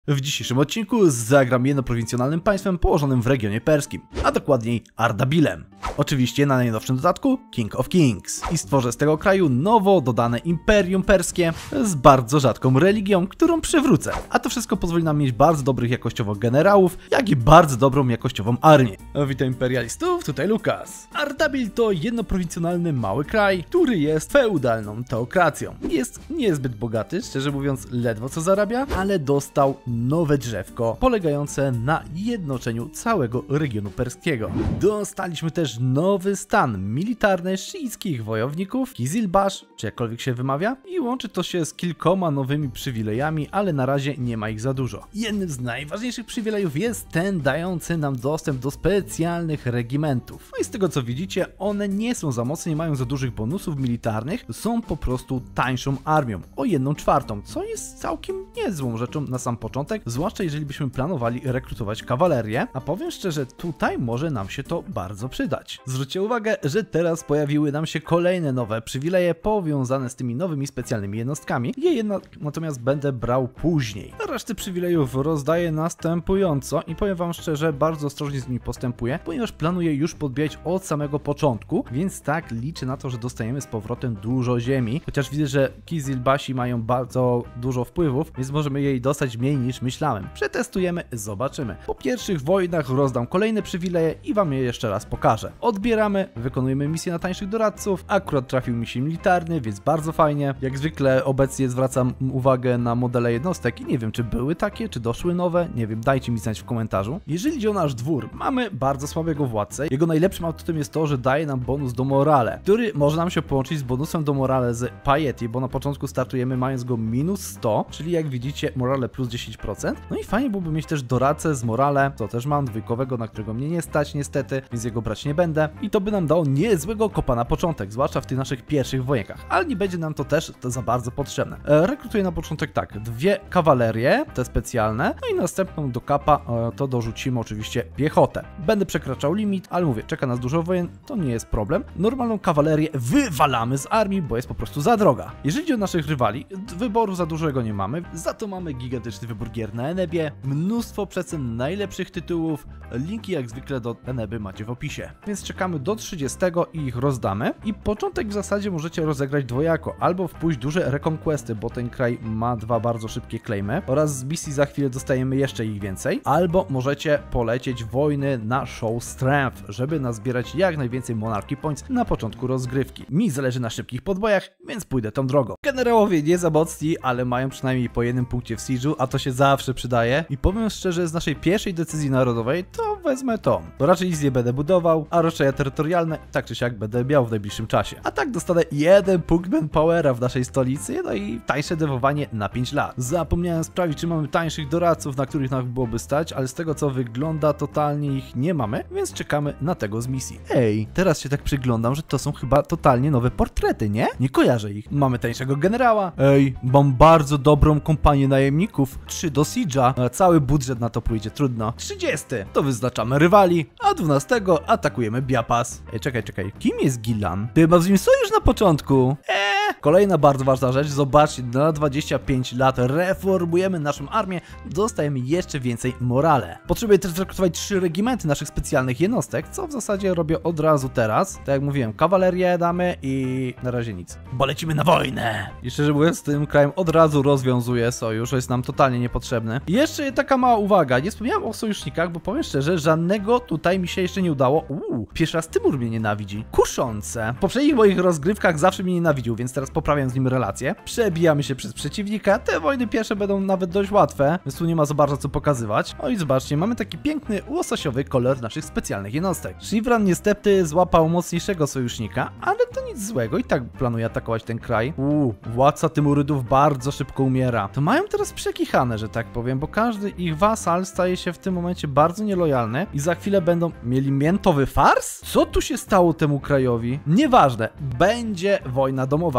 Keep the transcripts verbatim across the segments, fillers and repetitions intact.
W dzisiejszym odcinku zagram jednoprowincjonalnym państwem położonym w regionie perskim, a dokładniej Ardabilem. Oczywiście na najnowszym dodatku King of Kings i stworzę z tego kraju nowo dodane Imperium Perskie z bardzo rzadką religią, którą przywrócę. A to wszystko pozwoli nam mieć bardzo dobrych jakościowo generałów, jak i bardzo dobrą jakościową armię. Witam imperialistów, tutaj Lukas. Ardabil to jednoprowincjonalny mały kraj, który jest feudalną teokracją. Jest niezbyt bogaty, szczerze mówiąc ledwo co zarabia, ale dostał nowe drzewko polegające na jednoczeniu całego regionu perskiego. Dostaliśmy też nowy stan militarny szyickich wojowników, Kizilbash, czy jakkolwiek się wymawia, i łączy to się z kilkoma nowymi przywilejami, ale na razie nie ma ich za dużo. Jednym z najważniejszych przywilejów jest ten dający nam dostęp do specjalnych regimentów. No i z tego co widzicie, one nie są za mocne, nie mają za dużych bonusów militarnych, są po prostu tańszą armią, o jedną czwartą, co jest całkiem niezłą rzeczą na sam początek, zwłaszcza jeżeli byśmy planowali rekrutować kawalerię, a powiem szczerze, tutaj może nam się to bardzo przydać. Zwróćcie uwagę, że teraz pojawiły nam się kolejne nowe przywileje powiązane z tymi nowymi specjalnymi jednostkami. Je jednak natomiast będę brał później. Resztę przywilejów rozdaję następująco i powiem wam szczerze, bardzo ostrożnie z nimi postępuję, ponieważ planuję już podbijać od samego początku, więc tak liczę na to, że dostajemy z powrotem dużo ziemi, chociaż widzę, że Kizilbasi mają bardzo dużo wpływów, więc możemy jej dostać mniej niż myślałem. Przetestujemy, zobaczymy. Po pierwszych wojnach rozdam kolejne przywileje i wam je jeszcze raz pokażę. Odbieramy, wykonujemy misję na tańszych doradców, akurat trafił mi się militarny, więc bardzo fajnie. Jak zwykle obecnie zwracam uwagę na modele jednostek i nie wiem, czy były takie, czy doszły nowe, nie wiem, dajcie mi znać w komentarzu. Jeżeli idzie o nasz dwór, mamy bardzo słabego władcę. Jego najlepszym atutem jest to, że daje nam bonus do morale, który może nam się połączyć z bonusem do morale z Piety, bo na początku startujemy mając go minus sto, czyli jak widzicie morale plus dziesięć procent. No i fajnie byłoby mieć też doradcę z morale, to też mam dwójkowego, na którego mnie nie stać niestety, więc jego brać nie będę. I to by nam dało niezłego kopa na początek, zwłaszcza w tych naszych pierwszych wojenkach, ale nie będzie nam to też to za bardzo potrzebne. E, rekrutuję na początek tak, dwie kawalerie, te specjalne, no i następną do kapa e, to dorzucimy oczywiście piechotę. Będę przekraczał limit, ale mówię, czeka nas dużo wojen, to nie jest problem. Normalną kawalerię wywalamy z armii, bo jest po prostu za droga. Jeżeli idzie o naszych rywali, wyboru za dużego nie mamy, za to mamy gigantyczny wybór gier na Enebie, mnóstwo przecen najlepszych tytułów, linki jak zwykle do Eneby macie w opisie. Więc czekamy do trzydziestego i ich rozdamy. I początek w zasadzie możecie rozegrać dwojako, albo wpuść duże reconquesty, bo ten kraj ma dwa bardzo szybkie claimy, oraz z misji za chwilę dostajemy jeszcze ich więcej, albo możecie polecieć wojny na show strength, żeby nazbierać jak najwięcej monarchy points na początku rozgrywki. Mi zależy na szybkich podbojach, więc pójdę tą drogą. Generałowie nie za mocni, ale mają przynajmniej po jednym punkcie w siege'u, a to się zawsze przydaje. I powiem szczerze, z naszej pierwszej decyzji narodowej to wezmę to, bo raczej nic nie będę budował, a roszczenia terytorialne tak czy siak będę miał w najbliższym czasie. A tak dostanę jeden punkt manpowera w naszej stolicy, no i tańsze dewowanie na pięć lat. Zapomniałem sprawdzić, czy mamy tańszych doradców, na których nam byłoby stać, ale z tego co wygląda, totalnie ich nie mamy, więc czekamy na tego z misji. Ej, teraz się tak przyglądam, że to są chyba totalnie nowe portrety, nie? Nie kojarzę ich. Mamy tańszego generała. Ej, mam bardzo dobrą kompanię najemników. trzy do siege'a. Cały budżet na to pójdzie, trudno. trzydziesty to wyznaczamy rywali, a dwunastego atakujemy Biapas. Ej, czekaj, czekaj. Kim jest Gilan? Ty ma z nim sojusz na początku. Eee. Kolejna bardzo ważna rzecz, zobaczcie, na dwadzieścia pięć lat reformujemy naszą armię, dostajemy jeszcze więcej morale. Potrzebuję też zrekrutować trzy regimenty naszych specjalnych jednostek, co w zasadzie robię od razu teraz. Tak jak mówiłem, kawalerię damy i na razie nic. Bo lecimy na wojnę! I szczerze mówiąc, z tym krajem od razu rozwiązuję sojusz, jest nam totalnie niepotrzebny. I jeszcze taka mała uwaga, nie wspomniałem o sojusznikach, bo powiem szczerze, żadnego tutaj mi się jeszcze nie udało. Uuu, pierwszy raz Tymur mnie nienawidzi. Kuszące. W poprzednich moich rozgrywkach zawsze mnie nienawidził, więc teraz poprawiam z nim relacje. Przebijamy się przez przeciwnika, te wojny pierwsze będą nawet dość łatwe, więc tu nie ma za bardzo co pokazywać. O i zobaczcie, mamy taki piękny, łososiowy kolor naszych specjalnych jednostek. Shivran niestety złapał mocniejszego sojusznika, ale to nic złego, i tak planuje atakować ten kraj. Uuu, władca Tymurydów bardzo szybko umiera. To mają teraz przekichane, że tak powiem, bo każdy ich wasal staje się w tym momencie bardzo nielojalny i za chwilę będą mieli miętowy fars? Co tu się stało temu krajowi? Nieważne, będzie wojna domowa. W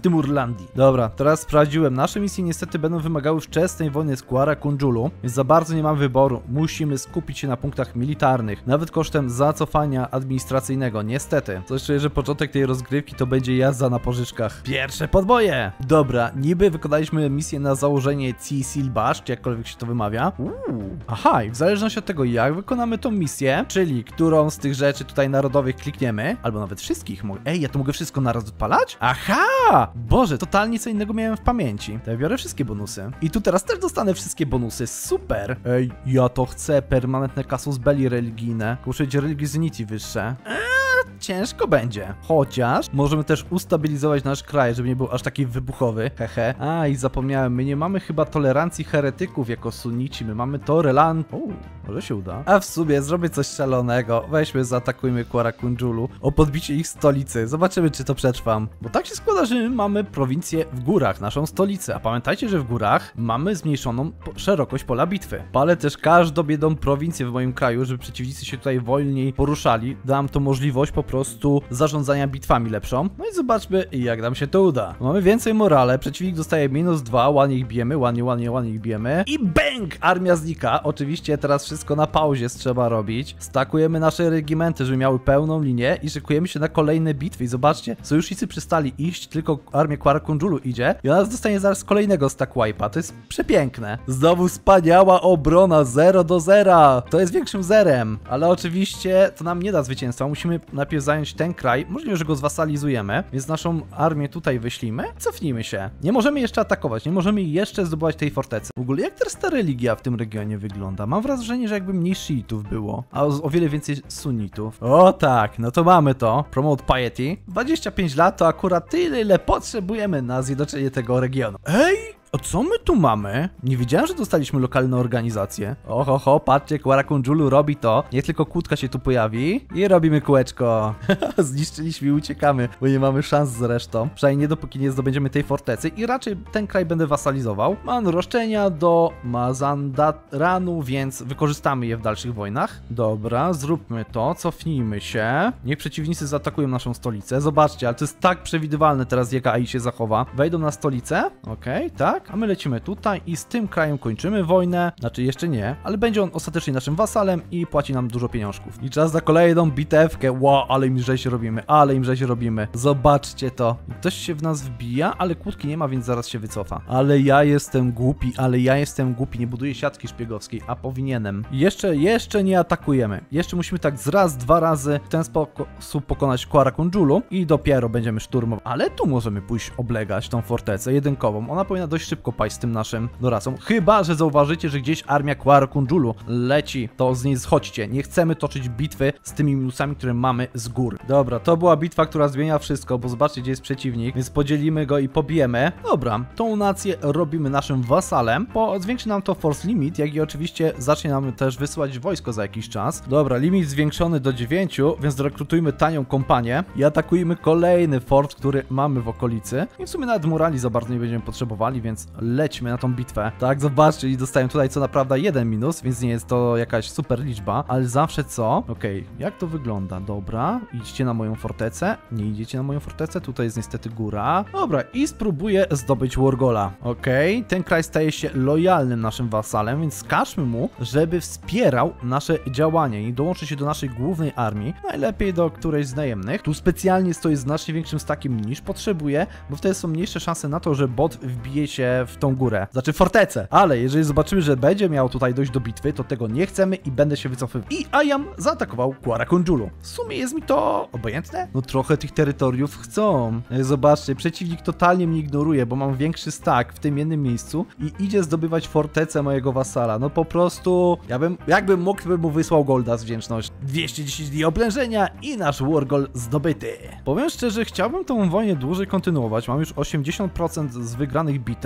tym Urlandii. Dobra, teraz sprawdziłem. Nasze misje niestety będą wymagały wczesnej wojny z Kuara Kundżulu, więc za bardzo nie mam wyboru. Musimy skupić się na punktach militarnych, nawet kosztem zacofania administracyjnego. Niestety. Coś czuję, że początek tej rozgrywki to będzie jazda na pożyczkach. Pierwsze podboje! Dobra, niby wykonaliśmy misję na założenie Cisilbash, czy jakkolwiek się to wymawia. Uuu. Aha, i w zależności od tego, jak wykonamy tą misję, czyli którą z tych rzeczy tutaj narodowych klikniemy, albo nawet wszystkich. Ej, ja to mogę wszystko naraz odpalać? Aha! Boże, totalnie co innego miałem w pamięci. To ja biorę wszystkie bonusy. I tu teraz też dostanę wszystkie bonusy. Super! Ej, ja to chcę. Permanentne casus belli religijne. Muszę mieć religionity wyższe. Eee, ciężko będzie. Chociaż możemy też ustabilizować nasz kraj, żeby nie był aż taki wybuchowy. Hehe. A, i zapomniałem, my nie mamy chyba tolerancji heretyków jako sunnici. My mamy to relan... O, może się uda. A w sumie zrobię coś szalonego. Weźmy, zaatakujmy Kuara Kundżulu o podbicie ich stolicy. Zobaczymy, czy to przetrwam. Bo tak się składa, że my mamy prowincję w górach, naszą stolicę. A pamiętajcie, że w górach mamy zmniejszoną szerokość pola bitwy. Palę też każdą jedną prowincję w moim kraju, żeby przeciwnicy się tutaj wolniej poruszali. Dam to możliwość po prostu zarządzania bitwami lepszą. No i zobaczmy, jak nam się to uda. Mamy więcej morale, przeciwnik dostaje minus dwa, ładnie ich bijemy, ładnie, ładnie, ładnie ich bijemy. I bang! Armia znika. Oczywiście teraz wszystko na pauzie trzeba robić. Stakujemy nasze regimenty, żeby miały pełną linię i szykujemy się na kolejne bitwy. I zobaczcie, sojusznicy przestali iść, tylko armia Kuara Kundżulu idzie i ona dostanie zaraz kolejnego stack wipe'a. To jest przepiękne. Znowu wspaniała obrona, zero do zera. To jest większym zerem, ale oczywiście to nam nie da zwycięstwa. Musimy najpierw zająć ten kraj. Możliwe, że go zwasalizujemy, więc naszą armię tutaj wyślimy. Cofnijmy się. Nie możemy jeszcze atakować, nie możemy jeszcze zdobywać tej fortecy. W ogóle jak teraz ta religia w tym regionie wygląda? Mam wrażenie, że jakby mniej szyitów było, a o, o wiele więcej sunnitów. O tak, no to mamy to. Promote piety. dwadzieścia pięć lat to akurat tyle, ile potrzebujemy na zjednoczenie tego regionu. Ej! A co my tu mamy? Nie wiedziałem, że dostaliśmy lokalną organizację. Oho, ho, patrzcie, Kuara Kundżulu robi to. Niech tylko kłódka się tu pojawi i robimy kółeczko. Zniszczyliśmy i uciekamy, bo nie mamy szans zresztą. Przynajmniej nie dopóki nie zdobędziemy tej fortecy i raczej ten kraj będę wasalizował. Mam roszczenia do Mazandaranu, więc wykorzystamy je w dalszych wojnach. Dobra, zróbmy to, cofnijmy się. Niech przeciwnicy zaatakują naszą stolicę. Zobaczcie, ale to jest tak przewidywalne teraz, jak A I się zachowa. Wejdą na stolicę, okej, okay, tak. A my lecimy tutaj i z tym krajem kończymy wojnę. Znaczy jeszcze nie, ale będzie on ostatecznie naszym wasalem i płaci nam dużo pieniążków. I czas na kolejną bitewkę. Wow, ale im rzeź robimy, ale im rzeź robimy. Zobaczcie to. Ktoś się w nas wbija, ale kłódki nie ma, więc zaraz się wycofa. Ale ja jestem głupi, ale ja jestem głupi. Nie buduję siatki szpiegowskiej, a powinienem. I jeszcze, jeszcze nie atakujemy. Jeszcze musimy tak z raz, dwa razy w ten sposób pokonać Kuara Kundżulu i dopiero będziemy szturmować. Ale tu możemy pójść oblegać tą fortecę jedynkową. Ona powinna dość szybko paść z tym naszym dorasą. Chyba że zauważycie, że gdzieś armia Kuara Kundżulu leci, to z niej schodźcie. Nie chcemy toczyć bitwy z tymi minusami, które mamy z gór. Dobra, to była bitwa, która zmienia wszystko, bo zobaczcie, gdzie jest przeciwnik, więc podzielimy go i pobijemy. Dobra, tą nację robimy naszym wasalem, bo zwiększy nam to force limit, jak i oczywiście zacznie nam też wysyłać wojsko za jakiś czas. Dobra, limit zwiększony do dziewięciu, więc rekrutujmy tanią kompanię i atakujmy kolejny fort, który mamy w okolicy. I w sumie nawet morali za bardzo nie będziemy potrzebowali, więc lećmy na tą bitwę. Tak, zobaczcie, i dostają tutaj co naprawdę jeden minus, więc nie jest to jakaś super liczba, ale zawsze co? Okej, okay, jak to wygląda? Dobra, idźcie na moją fortecę. Nie idziecie na moją fortecę, tutaj jest niestety góra. Dobra, i spróbuję zdobyć Wargola. Okej, okay, ten kraj staje się lojalnym naszym wasalem, więc każmy mu, żeby wspierał nasze działania i dołączy się do naszej głównej armii, najlepiej do którejś z najemnych. Tu specjalnie stoi znacznie większym stackiem niż potrzebuje, bo wtedy są mniejsze szanse na to, że bot wbije się w tą górę, znaczy fortecę. Ale jeżeli zobaczymy, że będzie miał tutaj dojść do bitwy, to tego nie chcemy i będę się wycofywał. I Ayam zaatakował Kuara Kundżulu. W sumie jest mi to obojętne? No trochę tych terytoriów chcą. Zobaczcie, przeciwnik totalnie mnie ignoruje, bo mam większy stack w tym jednym miejscu i idzie zdobywać fortecę mojego wasala. No po prostu, ja bym, jakbym mógł, bym mu wysłał golda z wdzięczności. dwieście dziesięć dni oblężenia i nasz wargol zdobyty. Powiem szczerze, chciałbym tą wojnę dłużej kontynuować. Mam już osiemdziesiąt procent z wygranych bitew.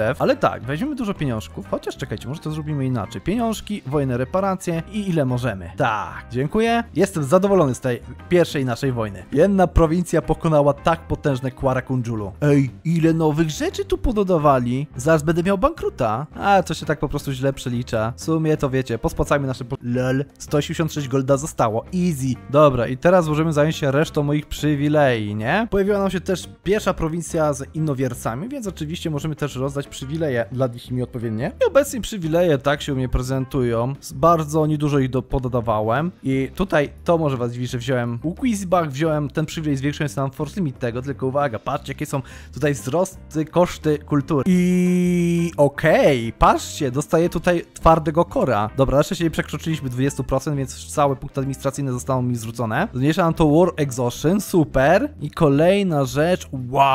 bitew, ale tak, weźmiemy dużo pieniążków, chociaż czekajcie, może to zrobimy inaczej. Pieniążki, wojny, reparacje i ile możemy. Tak, dziękuję. Jestem zadowolony z tej pierwszej naszej wojny. Jedna prowincja pokonała tak potężne Kwara Kunjulu. Ej, ile nowych rzeczy tu pododawali. Zaraz będę miał bankruta. A, to się tak po prostu źle przelicza. W sumie to wiecie, pospłacajmy nasze... Po... Lol, sto osiemdziesiąt sześć golda zostało. Easy. Dobra, i teraz możemy zająć się resztą moich przywilei, nie? Pojawiła nam się też pierwsza prowincja z innowiercami, więc oczywiście możemy też rozdać przywileje dla nich mi odpowiednie. I obecnie przywileje tak się u mnie prezentują. Bardzo niedużo ich do, pododawałem. I tutaj to może was dziwi, że wziąłem u Quizbach, wziąłem ten przywilej zwiększając nam force limit tego, tylko uwaga, patrzcie jakie są tutaj wzrosty, koszty kultury. I okej, okay, patrzcie, dostaję tutaj twardego kora. Dobra, na szczęście nie przekroczyliśmy dwadzieścia procent, więc całe punkty administracyjne zostaną mi zwrócone. Zmniejsza nam to War Exhaustion, super. I kolejna rzecz,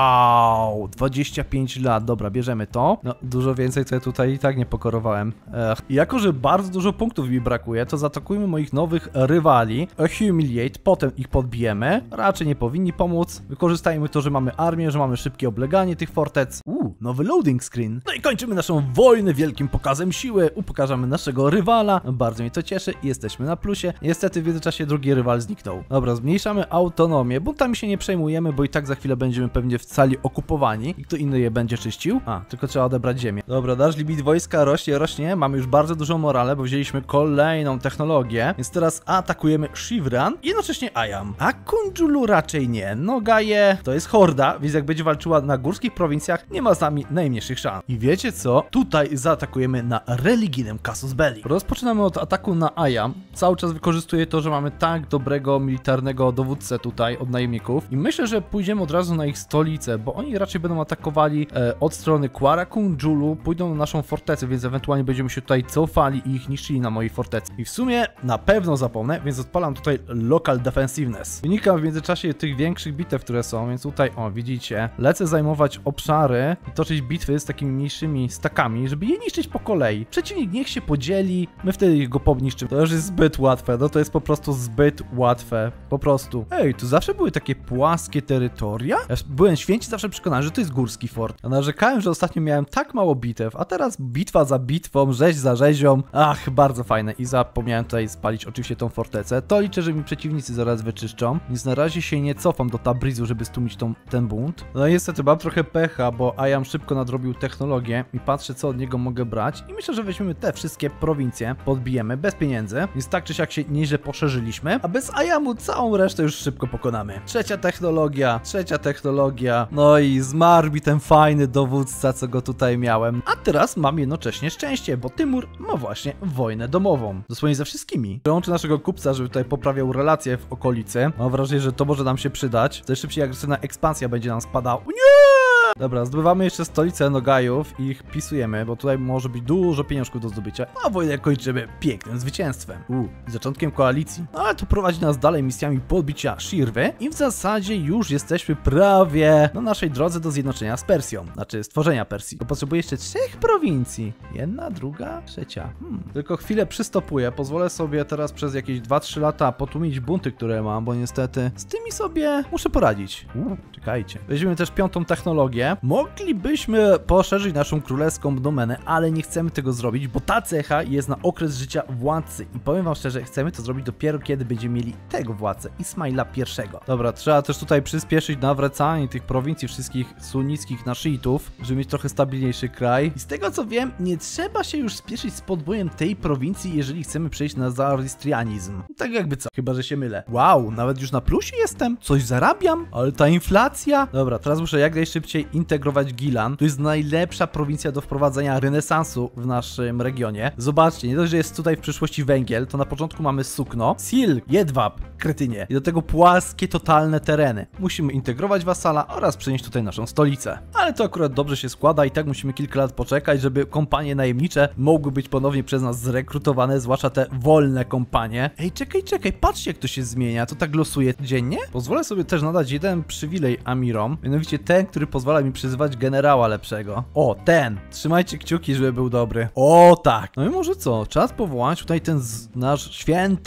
wow, dwadzieścia pięć lat, dobra, bierzemy to. No, dużo więcej to ja tutaj i tak nie pokorowałem. Ech. I jako, że bardzo dużo punktów mi brakuje, to zaatakujmy moich nowych rywali. Humiliate, potem ich podbijemy. Raczej nie powinni pomóc. Wykorzystajmy to, że mamy armię, że mamy szybkie obleganie tych fortec. Uuu, nowy loading screen. No i kończymy naszą wojnę wielkim pokazem siły. Upokarzamy naszego rywala. Bardzo mnie to cieszy i jesteśmy na plusie. Niestety w międzyczasie drugi rywal zniknął. Dobra, zmniejszamy autonomię. Buntami się nie przejmujemy, bo i tak za chwilę będziemy pewnie w cali okupowani. I kto inny je będzie czyścił? A, tylko trzeba odebrać ziemię. Dobra, nasz limit wojska rośnie, rośnie. Mamy już bardzo dużą morale, bo wzięliśmy kolejną technologię. Więc teraz atakujemy Shivran i jednocześnie Ayam. A Kunjulu raczej nie. Nogaje to jest horda, więc jak będzie walczyła na górskich prowincjach, nie ma z nami najmniejszych szans. I wiecie co? Tutaj zaatakujemy na religijnym Casus Belli. Rozpoczynamy od ataku na Ayam. Cały czas wykorzystuję to, że mamy tak dobrego militarnego dowódcę tutaj od najemników. I myślę, że pójdziemy od razu na ich stolicę, bo oni raczej będą atakowali e, od strony Kwara Kunjulu, pójdą na naszą fortecę, więc ewentualnie będziemy się tutaj cofali i ich niszczyli na mojej fortecy. I w sumie na pewno zapomnę, więc odpalam tutaj Local Defensiveness. Wynika w międzyczasie tych większych bitew, które są, więc tutaj, o, widzicie, lecę zajmować obszary i toczyć bitwy z takimi mniejszymi stakami, żeby je niszczyć po kolei. Przeciwnik niech się podzieli, my wtedy go pobniszczymy. To już jest zbyt łatwe, no to jest po prostu zbyt łatwe. Po prostu. Ej, tu zawsze były takie płaskie terytoria? Ja byłem święcie zawsze przekonany, że to jest górski fort. A narzekałem, że ostatnio miałem tak mało bitew, a teraz bitwa za bitwą, rzeź za rzezią. Ach, bardzo fajne. I zapomniałem tutaj spalić oczywiście tą fortecę. To liczę, że mi przeciwnicy zaraz wyczyszczą. Więc na razie się nie cofam do Tabrizu, żeby stłumić tą, ten bunt. No i niestety mam trochę pecha, bo Ayam szybko nadrobił technologię i patrzę, co od niego mogę brać. I myślę, że weźmiemy te wszystkie prowincje, podbijemy bez pieniędzy. Więc tak czy siak się nieźle poszerzyliśmy, a bez Ayamu całą resztę już szybko pokonamy. Trzecia technologia, trzecia technologia. No i zmarł mi ten fajny dowódca, co go tutaj miałem. A teraz mam jednocześnie szczęście, bo Tymur ma właśnie wojnę domową. Dosłownie ze wszystkimi. Przełączę naszego kupca, żeby tutaj poprawiał relacje w okolicy. Mam wrażenie, że to może nam się przydać. Coraz szybciej agresywna ekspansja będzie nam spadała. Nie! Dobra, zdobywamy jeszcze stolicę Nogajów i ich pisujemy, bo tutaj może być dużo pieniążków do zdobycia. A wojnę kończymy pięknym zwycięstwem. Uuu, zaczątkiem koalicji. No ale to prowadzi nas dalej misjami podbicia Shirwy i w zasadzie już jesteśmy prawie na naszej drodze do zjednoczenia z Persją. Znaczy stworzenia Persji. To potrzebuję jeszcze trzech prowincji. Jedna, druga, trzecia. Hmm. Tylko chwilę przystopuję. Pozwolę sobie teraz przez jakieś dwa trzy lata potłumić bunty, które mam, bo niestety z tymi sobie muszę poradzić. Uuu, czekajcie. Weźmiemy też piątą technologię. Moglibyśmy poszerzyć naszą królewską domenę, ale nie chcemy tego zrobić, bo ta cecha jest na okres życia władcy. I powiem wam szczerze, chcemy to zrobić dopiero kiedy będziemy mieli tego władcę, Ismaila pierwszego. Dobra, trzeba też tutaj przyspieszyć nawracanie tych prowincji wszystkich sunnickich na szyitów, żeby mieć trochę stabilniejszy kraj. I z tego co wiem, nie trzeba się już spieszyć z podbojem tej prowincji, jeżeli chcemy przejść na zoroastrianizm. Tak jakby co, chyba że się mylę. Wow, nawet już na plusie jestem, coś zarabiam, ale ta inflacja. Dobra, teraz muszę jak najszybciej integrować Gilan. To jest najlepsza prowincja do wprowadzenia renesansu w naszym regionie. Zobaczcie, nie dość, że jest tutaj w przyszłości węgiel, to na początku mamy sukno, silk, jedwab, kretynie i do tego płaskie, totalne tereny. Musimy integrować wasala oraz przenieść tutaj naszą stolicę. Ale to akurat dobrze się składa i tak musimy kilka lat poczekać, żeby kompanie najemnicze mogły być ponownie przez nas zrekrutowane, zwłaszcza te wolne kompanie. Ej, czekaj, czekaj, patrzcie jak to się zmienia, to tak losuje dziennie? Pozwolę sobie też nadać jeden przywilej amirom, mianowicie ten, który pozwala mi przyzywać generała lepszego. O, ten! Trzymajcie kciuki, żeby był dobry. O, tak! No i może co? Czas powołać tutaj ten z, nasz święty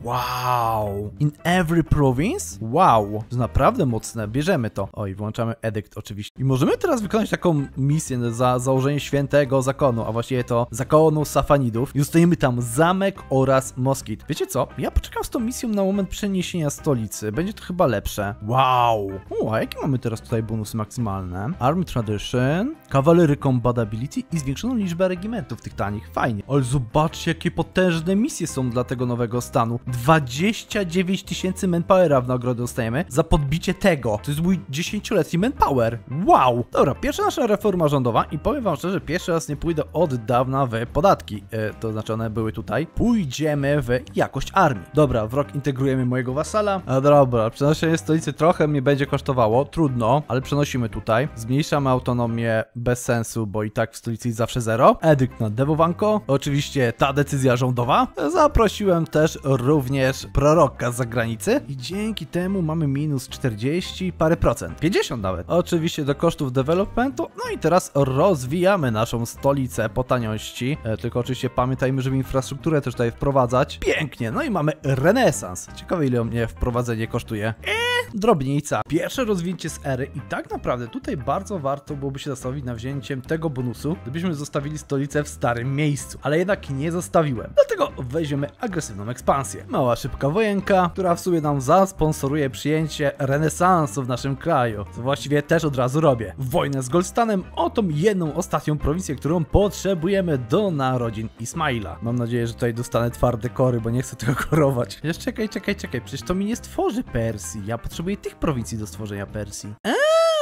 Wow. In every province? Wow. To jest naprawdę mocne. Bierzemy to. Oj, włączamy edict oczywiście. I możemy teraz wykonać taką misję za założenie świętego zakonu, a właściwie to zakonu Safanidów. I dostajemy tam zamek oraz moskit. Wiecie co? Ja poczekam z tą misją na moment przeniesienia stolicy. Będzie to chyba lepsze. Wow. O, a jakie mamy teraz tutaj bonusy maksymalne? Army Tradition, Cavalry Combat Ability i zwiększoną liczbę regimentów tych tanich. Fajnie. Ale zobaczcie, jakie potężne misje są dla tego nowego stanu. dwadzieścia dziewięć tysięcy manpowera w nagrodę dostajemy za podbicie tego. To jest mój dziesięcioletni manpower. Wow. Dobra, pierwsza nasza reforma rządowa i powiem wam szczerze, pierwszy raz nie pójdę od dawna w podatki. E, to znaczy one były tutaj. Pójdziemy w jakość armii. Dobra, w rok integrujemy mojego wasala. A dobra, przenoszenie stolicy trochę mnie będzie kosztowało. Trudno, ale przenosimy tutaj. Zmniejszamy autonomię bez sensu, bo i tak w stolicy jest zawsze zero. Edykt na dewowanko. Oczywiście ta decyzja rządowa. Zaprosiłem też również proroka z zagranicy i dzięki temu mamy minus czterdzieści parę procent. pięćdziesiąt nawet. Oczywiście do kosztów developmentu. No i teraz rozwijamy naszą stolicę po taniości. E, tylko oczywiście pamiętajmy, żeby infrastrukturę też tutaj wprowadzać. Pięknie. No i mamy renesans. Ciekawe, ile mnie wprowadzenie kosztuje. Eee, drobnica. Pierwsze rozwinięcie z ery i tak naprawdę tutaj bardzo warto byłoby się zastanowić nad wzięciem tego bonusu, gdybyśmy zostawili stolicę w starym miejscu. Ale jednak nie zostawiłem. Dlatego weźmiemy agresywną ekspansję. Mała, szybka wojenka, która w sumie nam zasponsoruje przyjęcie renesansu w naszym kraju. Co właściwie też od razu robię. Wojnę z Golstanem o tą jedną ostatnią prowincję, którą potrzebujemy do narodzin Ismaila. Mam nadzieję, że tutaj dostanę twarde kory, bo nie chcę tego korować. Jeszcze czekaj, czekaj, czekaj. Przecież to mi nie stworzy Persji. Ja potrzebuję tych prowincji do stworzenia Persji. Eee!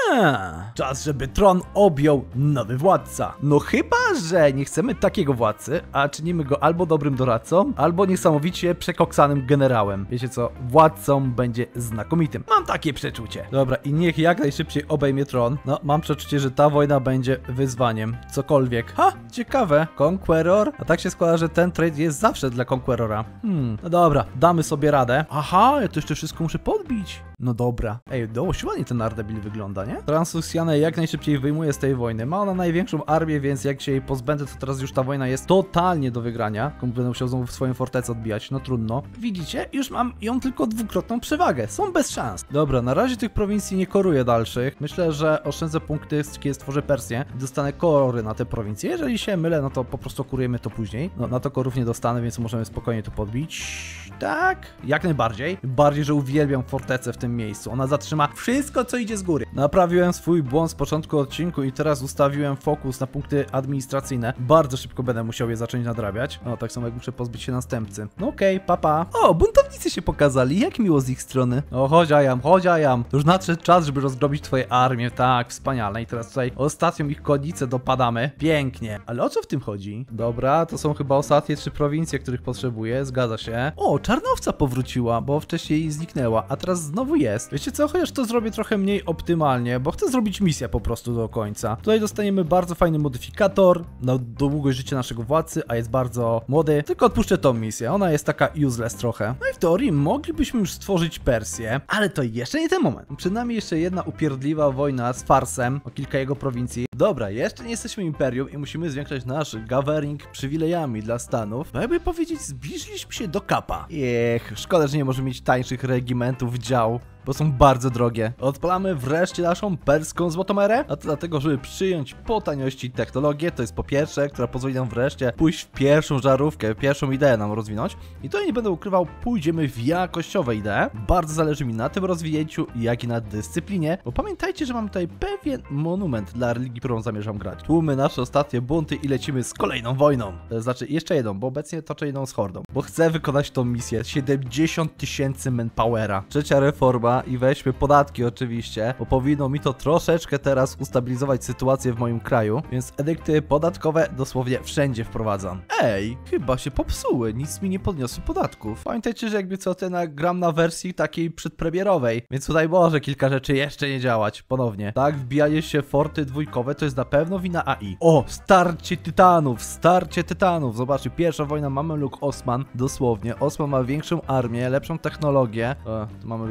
Czas, żeby tron objął nowy władca. No chyba, że nie chcemy takiego władcy, a czynimy go albo dobrym doradcą, albo niesamowicie przekoksanym generałem. Wiecie co? Władcą będzie znakomitym. Mam takie przeczucie. Dobra, i niech jak najszybciej obejmie tron. No, mam przeczucie, że ta wojna będzie wyzwaniem. Cokolwiek. Ha! Ciekawe. Conqueror? A tak się składa, że ten trade jest zawsze dla Conquerora. Hmm. No dobra, damy sobie radę. Aha, ja to jeszcze wszystko muszę podbić. No dobra. Ej, dość ładnie ten Ardabil wygląda, nie? Transluxianę jak najszybciej wyjmuje z tej wojny. Ma ona największą armię, więc jak się jej pozbędę, to teraz już ta wojna jest totalnie do wygrania. Będę musiał znowu w swoją fortecę odbijać. No trudno. Widzicie? Już mam ją tylko dwukrotną przewagę. Są bez szans. Dobra, na razie tych prowincji nie koruję dalszych. Myślę, że oszczędzę punkty, kiedy stworzę Persję. Dostanę korory na te prowincje. Jeżeli się mylę, no to po prostu korujemy to później. No, na to korów nie dostanę, więc możemy spokojnie to podbić. Tak? Jak najbardziej. Bardziej, że uwielbiam fortecę w tym miejscu. Ona zatrzyma wszystko, co idzie z góry. Naprawiłem swój błąd z początku odcinku i teraz ustawiłem fokus na punkty administracyjne. Bardzo szybko będę musiał je zacząć nadrabiać. No, tak samo jak muszę pozbyć się następcy. No okej, okay, papa. O, buntownicy się pokazali. Jak miło z ich strony. O, chodź Ajam, chodź Ajam. To już nadszedł czas, żeby rozgrobić twoje armię. Tak, wspaniale. I teraz tutaj ostatnią ich konnicę dopadamy. Pięknie. Ale o co w tym chodzi? Dobra, to są chyba ostatnie trzy prowincje, których potrzebuję. Zgadza się. O, Czarnowca powróciła, bo wcześniej zniknęła, a teraz znowu jest. Wiecie co? Chociaż to zrobię trochę mniej optymalnie, bo chcę zrobić misję po prostu do końca. Tutaj dostaniemy bardzo fajny modyfikator na długość życia naszego władcy, a jest bardzo młody. Tylko odpuszczę tą misję. Ona jest taka useless trochę. No i w teorii moglibyśmy już stworzyć Persję, ale to jeszcze nie ten moment. Przed nami jeszcze jedna upierdliwa wojna z Farsem o kilka jego prowincji. Dobra, jeszcze nie jesteśmy imperium i musimy zwiększać nasz governing przywilejami dla Stanów. Bo jakby powiedzieć, zbliżyliśmy się do kapa. Ech, szkoda, że nie możemy mieć tańszych regimentów dział, bo są bardzo drogie. Odpalamy wreszcie naszą perską złotomerę, a to dlatego, żeby przyjąć po taniości technologię, to jest po pierwsze, która pozwoli nam wreszcie pójść w pierwszą żarówkę, pierwszą ideę nam rozwinąć. I tutaj nie będę ukrywał, pójdziemy w jakościowe idee. Bardzo zależy mi na tym rozwinięciu, jak i na dyscyplinie, bo pamiętajcie, że mam tutaj pewien monument dla religii, którą zamierzam grać. Tłumy nasze ostatnie bunty i lecimy z kolejną wojną. To znaczy jeszcze jedną, bo obecnie toczę jedną z hordą. Bo chcę wykonać tą misję. siedemdziesiąt tysięcy manpowera. Trzecia reforma i weźmy podatki oczywiście, bo powinno mi to troszeczkę teraz ustabilizować sytuację w moim kraju, więc edykty podatkowe dosłownie wszędzie wprowadzam. Ej, chyba się popsuły, nic mi nie podniosły podatków. Pamiętajcie, że jakby co, ten gram na wersji takiej przedpremierowej, więc tutaj może kilka rzeczy jeszcze nie działać ponownie. Tak, wbijanie się w forty dwójkowe to jest na pewno wina A I. O, starcie tytanów, starcie tytanów. Zobaczcie, pierwsza wojna Mameluk Osman, dosłownie. Osman ma większą armię, lepszą technologię. O, tu Mameluk znowu przegrał.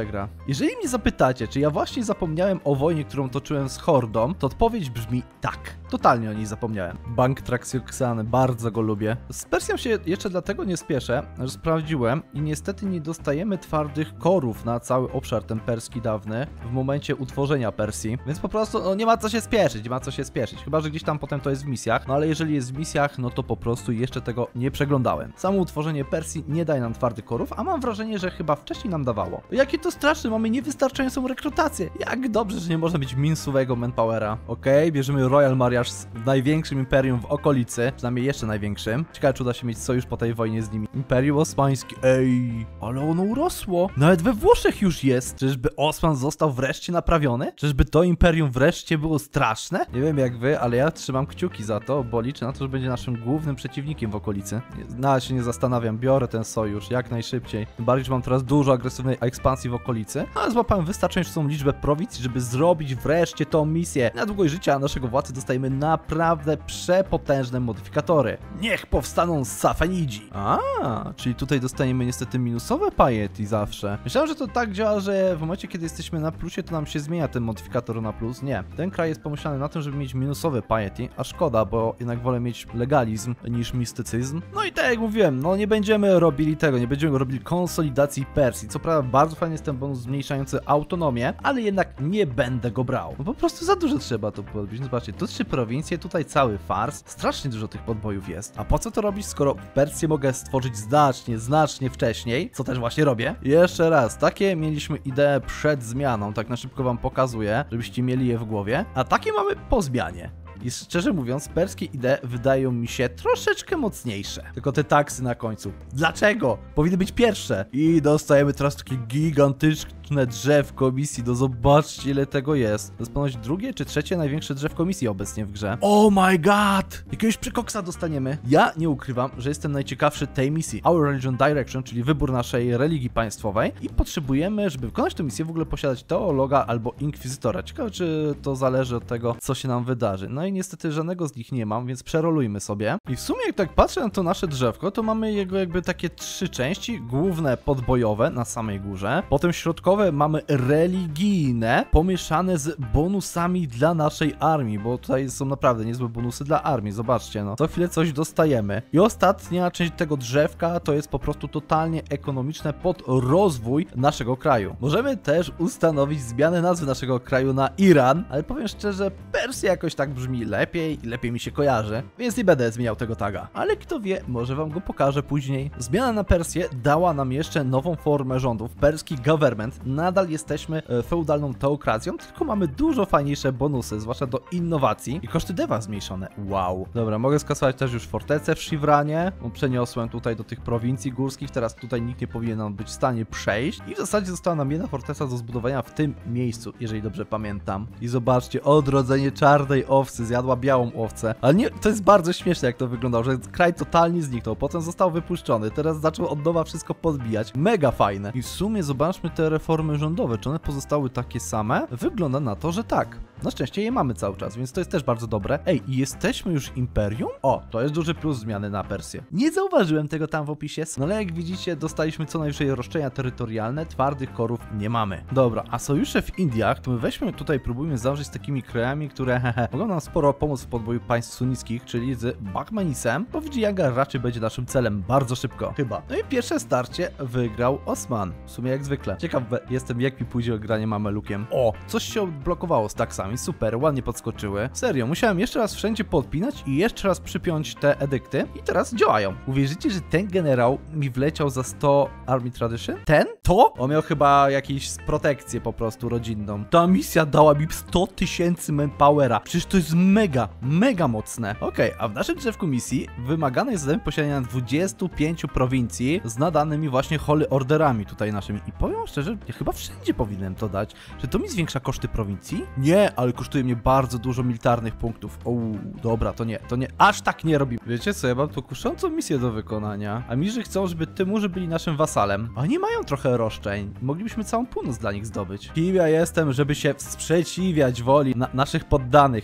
przegra. Jeżeli mnie zapytacie, czy ja właśnie zapomniałem o wojnie, którą toczyłem z Hordą, to odpowiedź brzmi tak. Totalnie o niej zapomniałem. Bank Traxioxany, bardzo go lubię. Z Persją się jeszcze dlatego nie spieszę, że sprawdziłem i niestety nie dostajemy twardych korów na cały obszar ten perski dawny w momencie utworzenia Persji, więc po prostu no, nie ma co się spieszyć, nie ma co się spieszyć. Chyba że gdzieś tam potem to jest w misjach, no ale jeżeli jest w misjach, no to po prostu jeszcze tego nie przeglądałem. Samo utworzenie Persji nie daje nam twardych korów, a mam wrażenie, że chyba wcześniej nam dawało. Jakie to straszne, mamy niewystarczającą rekrutację. Jak dobrze, że nie można mieć minsowego manpowera. Okej, okay, bierzemy Royal Mariage w największym imperium w okolicy, przynajmniej jeszcze największym. Ciekawe, czy uda się mieć sojusz po tej wojnie z nimi. Imperium Osmańskie, ej, ale ono urosło. Nawet we Włoszech już jest. Czyżby Osman został wreszcie naprawiony? Czyżby to imperium wreszcie było straszne? Nie wiem jak wy, ale ja trzymam kciuki za to, bo liczę na to, że będzie naszym głównym przeciwnikiem w okolicy. Nawet się nie zastanawiam, biorę ten sojusz jak najszybciej. Tym bardziej, że mam teraz dużo agresywnej ekspansji w okolicy, ale złapałem wystarczającą liczbę prowincji, żeby zrobić wreszcie tą misję. Na długość życia naszego władcy dostajemy naprawdę przepotężne modyfikatory. Niech powstaną Safenidzi. A, czyli tutaj dostaniemy niestety minusowe piety zawsze. Myślałem, że to tak działa, że w momencie, kiedy jesteśmy na plusie, to nam się zmienia ten modyfikator na plus. Nie. Ten kraj jest pomyślany na tym, żeby mieć minusowe piety, a szkoda, bo jednak wolę mieć legalizm niż mistycyzm. No i tak jak mówiłem, no nie będziemy robili tego, nie będziemy robili konsolidacji Persji. Co prawda bardzo fajny jest ten bonus zmniejszający autonomię, ale jednak nie będę go brał. No po prostu za dużo trzeba to podbić. No zobaczcie, tu trzy prowincje, tutaj cały fars. Strasznie dużo tych podbojów jest. A po co to robić, skoro Persję mogę stworzyć znacznie, znacznie wcześniej, co też właśnie robię? Jeszcze raz, takie mieliśmy ideę przed zmianą, tak na szybko wam pokazuję, żebyście mieli je w głowie, a takie mamy po zmianie. I szczerze mówiąc, perskie idee wydają mi się troszeczkę mocniejsze. Tylko te taksy na końcu. Dlaczego? Powinny być pierwsze. I dostajemy teraz takie gigantyczne drzewko misji. No zobaczcie, ile tego jest. To jest ponoć drugie czy trzecie największe drzewko misji obecnie w grze. Oh my god! Jakiegoś przekoksa dostaniemy. Ja nie ukrywam, że jestem najciekawszy tej misji. Our Religion Direction, czyli wybór naszej religii państwowej. I potrzebujemy, żeby wykonać tę misję, w ogóle posiadać teologa albo inkwizytora. Ciekawe, czy to zależy od tego, co się nam wydarzy. No i niestety żadnego z nich nie mam, więc przerolujmy sobie. I w sumie jak tak patrzę na to nasze drzewko, to mamy jego jakby takie trzy części. Główne podbojowe na samej górze. Potem środkowe mamy religijne, pomieszane z bonusami dla naszej armii, bo tutaj są naprawdę niezłe bonusy dla armii. Zobaczcie, no. Co chwilę coś dostajemy. I ostatnia część tego drzewka to jest po prostu totalnie ekonomiczne pod rozwój naszego kraju. Możemy też ustanowić zmianę nazwy naszego kraju na Iran, ale powiem szczerze, Persja jakoś tak brzmi lepiej i lepiej mi się kojarzy, więc nie będę zmieniał tego taga. Ale kto wie, może wam go pokażę później. Zmiana na Persję dała nam jeszcze nową formę rządów, perski government. Nadal jesteśmy feudalną teokracją, tylko mamy dużo fajniejsze bonusy, zwłaszcza do innowacji i koszty dewa zmniejszone. Wow. Dobra, mogę skasować też już fortecę w Shivranie. Przeniosłem tutaj do tych prowincji górskich, teraz tutaj nikt nie powinien nam być w stanie przejść. I w zasadzie została nam jedna forteca do zbudowania w tym miejscu, jeżeli dobrze pamiętam. I zobaczcie, odrodzenie czarnej owcy zjadła białą owcę. Ale nie, to jest bardzo śmieszne, jak to wyglądało, że kraj totalnie zniknął, potem został wypuszczony, teraz zaczął od nowa wszystko podbijać. Mega fajne. I w sumie zobaczmy te reformy rządowe, czy one pozostały takie same? Wygląda na to, że tak. Na szczęście je mamy cały czas, więc to jest też bardzo dobre. Ej, i jesteśmy już imperium? O, to jest duży plus zmiany na Persję. Nie zauważyłem tego tam w opisie, no ale jak widzicie, dostaliśmy co najwyżej roszczenia terytorialne, twardych korów nie mamy. Dobra, a sojusze w Indiach, to my weźmy tutaj, próbujmy zawrzeć z takimi krajami, które hehe, mogą nam sporo pomóc w podboju państw sunnickich, czyli z Bahmanisem, bo Widzianga raczej będzie naszym celem bardzo szybko. Chyba. No i pierwsze starcie wygrał Osman. W sumie jak zwykle. Ciekaw jestem, jak mi pójdzie granie Mamelukiem. O, coś się odblokowało z taksami. Super, ładnie podskoczyły. Serio, musiałem jeszcze raz wszędzie podpinać i jeszcze raz przypiąć te edykty i teraz działają. Uwierzycie, że ten generał mi wleciał za sto Army Tradition? Ten? To? On miał chyba jakąś protekcję po prostu rodzinną. Ta misja dała mi sto tysięcy manpowera. Przecież to jest mega, mega mocne. Okej, okay, a w naszym drzewku misji wymagane jest zadanie posiadania dwudziestu pięciu prowincji z nadanymi właśnie holy orderami tutaj naszymi. I powiem szczerze, ja chyba wszędzie powinienem to dać. Czy to mi zwiększa koszty prowincji? Nie, ale kosztuje mnie bardzo dużo militarnych punktów. Uuu, dobra, to nie, to nie, aż tak nie robi. Wiecie co, ja mam tu kuszącą misję do wykonania. A Mirzy chcą, żeby Tymurzy byli naszym wasalem. A oni mają trochę roszczeń. Moglibyśmy całą północ dla nich zdobyć. Kim ja jestem, żeby się sprzeciwiać woli na naszych poddanych, prawda?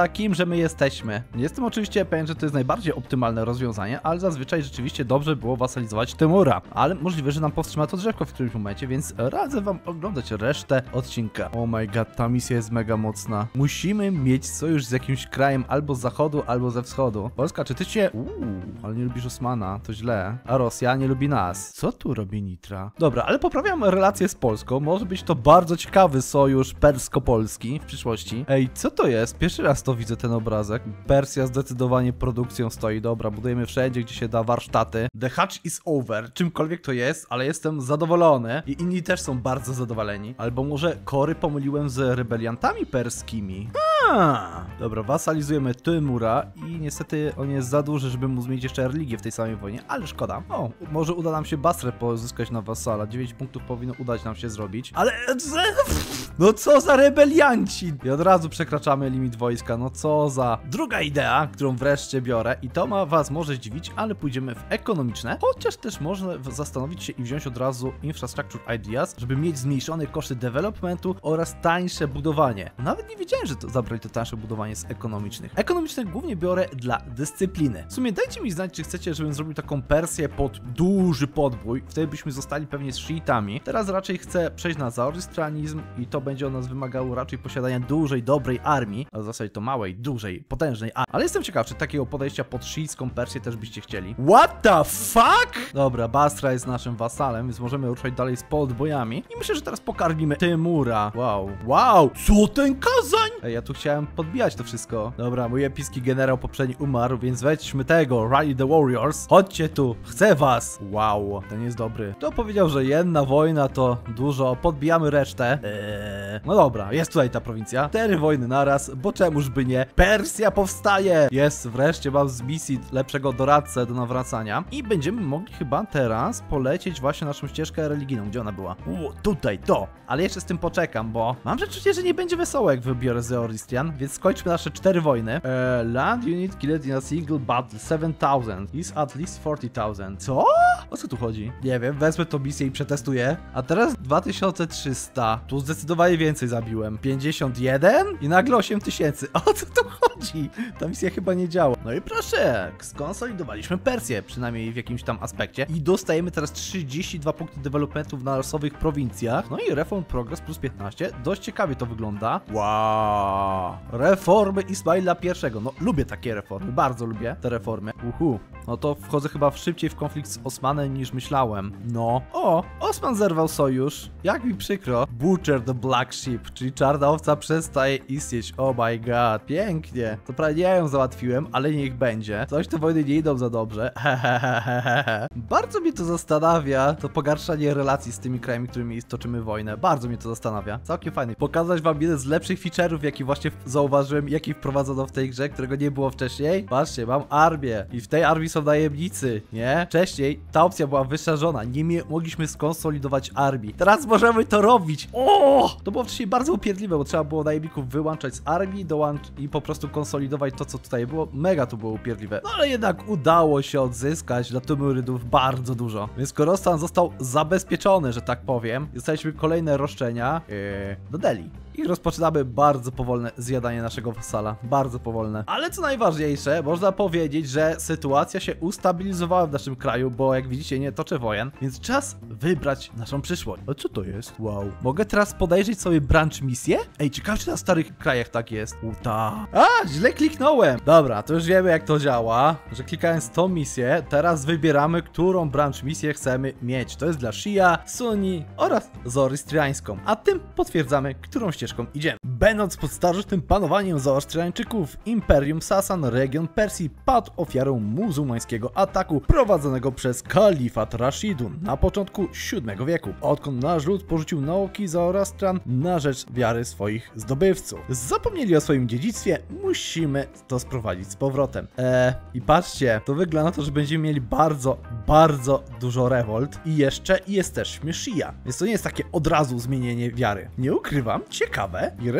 takim, że my jesteśmy. Nie jestem oczywiście pewien, że to jest najbardziej optymalne rozwiązanie, ale zazwyczaj rzeczywiście dobrze było wasalizować Tymura. Ale możliwe, że nam powstrzyma to drzewko w którymś momencie, więc radzę wam oglądać resztę odcinka. Oh my god, ta misja jest mega mocna. Musimy mieć sojusz z jakimś krajem albo z zachodu, albo ze wschodu. Polska, czy ty cię... Uuu, ale nie lubisz Osmana, to źle. A Rosja nie lubi nas. Co tu robi Nitra? Dobra, ale poprawiam relacje z Polską. Może być to bardzo ciekawy sojusz persko-polski w przyszłości. Ej, co to jest? Pierwszy raz to widzę, ten obrazek. Persja zdecydowanie produkcją stoi. Dobra, budujemy wszędzie, gdzie się da warsztaty. The hatch is over. Czymkolwiek to jest, ale jestem zadowolony. I inni też są bardzo zadowoleni. Albo może Kory pomyliłem z rebeliantami perskimi. A, dobra, wasalizujemy Tymura i niestety on jest za duży, żeby mu zmienić jeszcze religię w tej samej wojnie, ale szkoda. O, może uda nam się Basrę pozyskać na wasala. dziewięć punktów powinno udać nam się zrobić. Ale... No co za rebelianci! I od razu przekraczamy limit wojska. No co za... Druga idea, którą wreszcie biorę i to ma was może zdziwić, ale pójdziemy w ekonomiczne, chociaż też można zastanowić się i wziąć od razu Infrastructure Ideas, żeby mieć zmniejszone koszty developmentu oraz tańsze budowanie. Nawet nie wiedziałem, że to zabrali to tańsze budowanie z ekonomicznych. Ekonomiczne głównie biorę dla dyscypliny. W sumie dajcie mi znać, czy chcecie, żebym zrobił taką Persję pod duży podbój. Wtedy byśmy zostali pewnie z szyitami. Teraz raczej chcę przejść na zaorystranizm i to będzie od nas wymagało raczej posiadania dużej, dobrej armii, a w zasadzie to małej, dużej, potężnej armii. Ale jestem ciekaw, czy takiego podejścia pod szyicką Persję też byście chcieli. What the fuck? Dobra, Basra jest naszym wasalem, więc możemy ruszać dalej z podbojami. I myślę, że teraz pokarmimy Tymura. Wow. Wow! Co ten Kazań? Ej, ja tu chciałem podbijać to wszystko. Dobra, mój epicki generał poprzedni umarł, więc weźmy tego, Rally the Warriors. Chodźcie tu, chcę was. Wow, ten jest dobry. Kto powiedział, że jedna wojna to dużo, podbijamy resztę. Eee... No dobra, jest tutaj ta prowincja. Cztery wojny naraz, bo czemuż by nie. Persja powstaje! Jest, wreszcie mam z misji lepszego doradcę do nawracania. I będziemy mogli chyba teraz polecieć właśnie naszą ścieżkę religijną. Gdzie ona była? U, tutaj, to. Ale jeszcze z tym poczekam, bo mam przeczucie, że nie będzie wesoło, jak wybiorę Zeoristian, więc skończmy nasze cztery wojny. Eee, land unit killed in a single battle seven thousand. Is at least forty thousand. Co? O co tu chodzi? Nie wiem, wezmę tą misję i przetestuję. A teraz dwa tysiące trzysta. Tu zdecydowanie więcej zabiłem. pięćdziesiąt jeden i nagle osiem tysięcy. O co tu chodzi? Ta misja chyba nie działa. No i proszę, skonsolidowaliśmy Persję, przynajmniej w jakimś tam aspekcie. I dostajemy teraz trzydzieści dwa punkty developmentu w losowych prowincjach. No i reform progress plus piętnaście. Dość ciekawie to wygląda. Wow. Reformy Ismaila I. No lubię takie reformy, bardzo lubię te reformy. Uhu. No to wchodzę chyba szybciej w konflikt z Osmanem niż myślałem. No. O, Osman zerwał sojusz. Jak mi przykro. Butcher the Black Sheep, czyli czarna owca przestaje istnieć. Oh my god. Pięknie. To prawie ja ją załatwiłem, ale niech będzie. Coś te wojny nie idą za dobrze. Hehehehe. Bardzo mnie to zastanawia, to pogarszanie relacji z tymi krajami, którymi toczymy wojnę. Bardzo mnie to zastanawia. Całkiem fajnie. Pokazać wam jeden z lepszych feature'ów, jaki właśnie zauważyłem, jaki wprowadzono w tej grze, którego nie było wcześniej. Patrzcie, mam armię. I w tej armii są najemnicy, nie? Wcześniej ta opcja była wyszarzona. Nie mogliśmy skonsolidować armii. Teraz możemy to robić. O! To było wcześniej bardzo upierdliwe, bo trzeba było najemników wyłączać z armii dołącz i po prostu konsolidować to, co tutaj było. Mega to było upierdliwe. No ale jednak udało się odzyskać dla Tymurydów bardzo dużo. Więc Korostan został zabezpieczony, że tak powiem. Dostaliśmy kolejne roszczenia yy, do Delhi. I rozpoczynamy bardzo powolne zjadanie naszego wasala. Bardzo powolne. Ale co najważniejsze, można powiedzieć, że sytuacja się ustabilizowała w naszym kraju, bo jak widzicie, nie toczę wojen, więc czas wybrać naszą przyszłość. A co to jest? Wow. Mogę teraz podejrzeć sobie branch misję? Ej, ciekawe, czy na starych krajach tak jest. Uta. A, źle kliknąłem. Dobra, to już wiemy, jak to działa, że klikając tą misję, teraz wybieramy, którą branch misję chcemy mieć. To jest dla Shia, Sunni oraz zoroastriańską. A tym potwierdzamy, którą ścieżkę idziemy. Będąc pod starożytnym panowaniem Zoroastriańczyków, Imperium Sasan, region Persji padł ofiarą muzułmańskiego ataku prowadzonego przez kalifat Rashidun na początku siódmego wieku, odkąd nasz lud porzucił nauki Zoroastrian na rzecz wiary swoich zdobywców. Zapomnieli o swoim dziedzictwie, musimy to sprowadzić z powrotem. Eee, i patrzcie, to wygląda na to, że będziemy mieli bardzo, bardzo dużo rewolt i jeszcze jesteśmy Shia, więc to nie jest takie od razu zmienienie wiary. Nie ukrywam, ciekawe. I reszta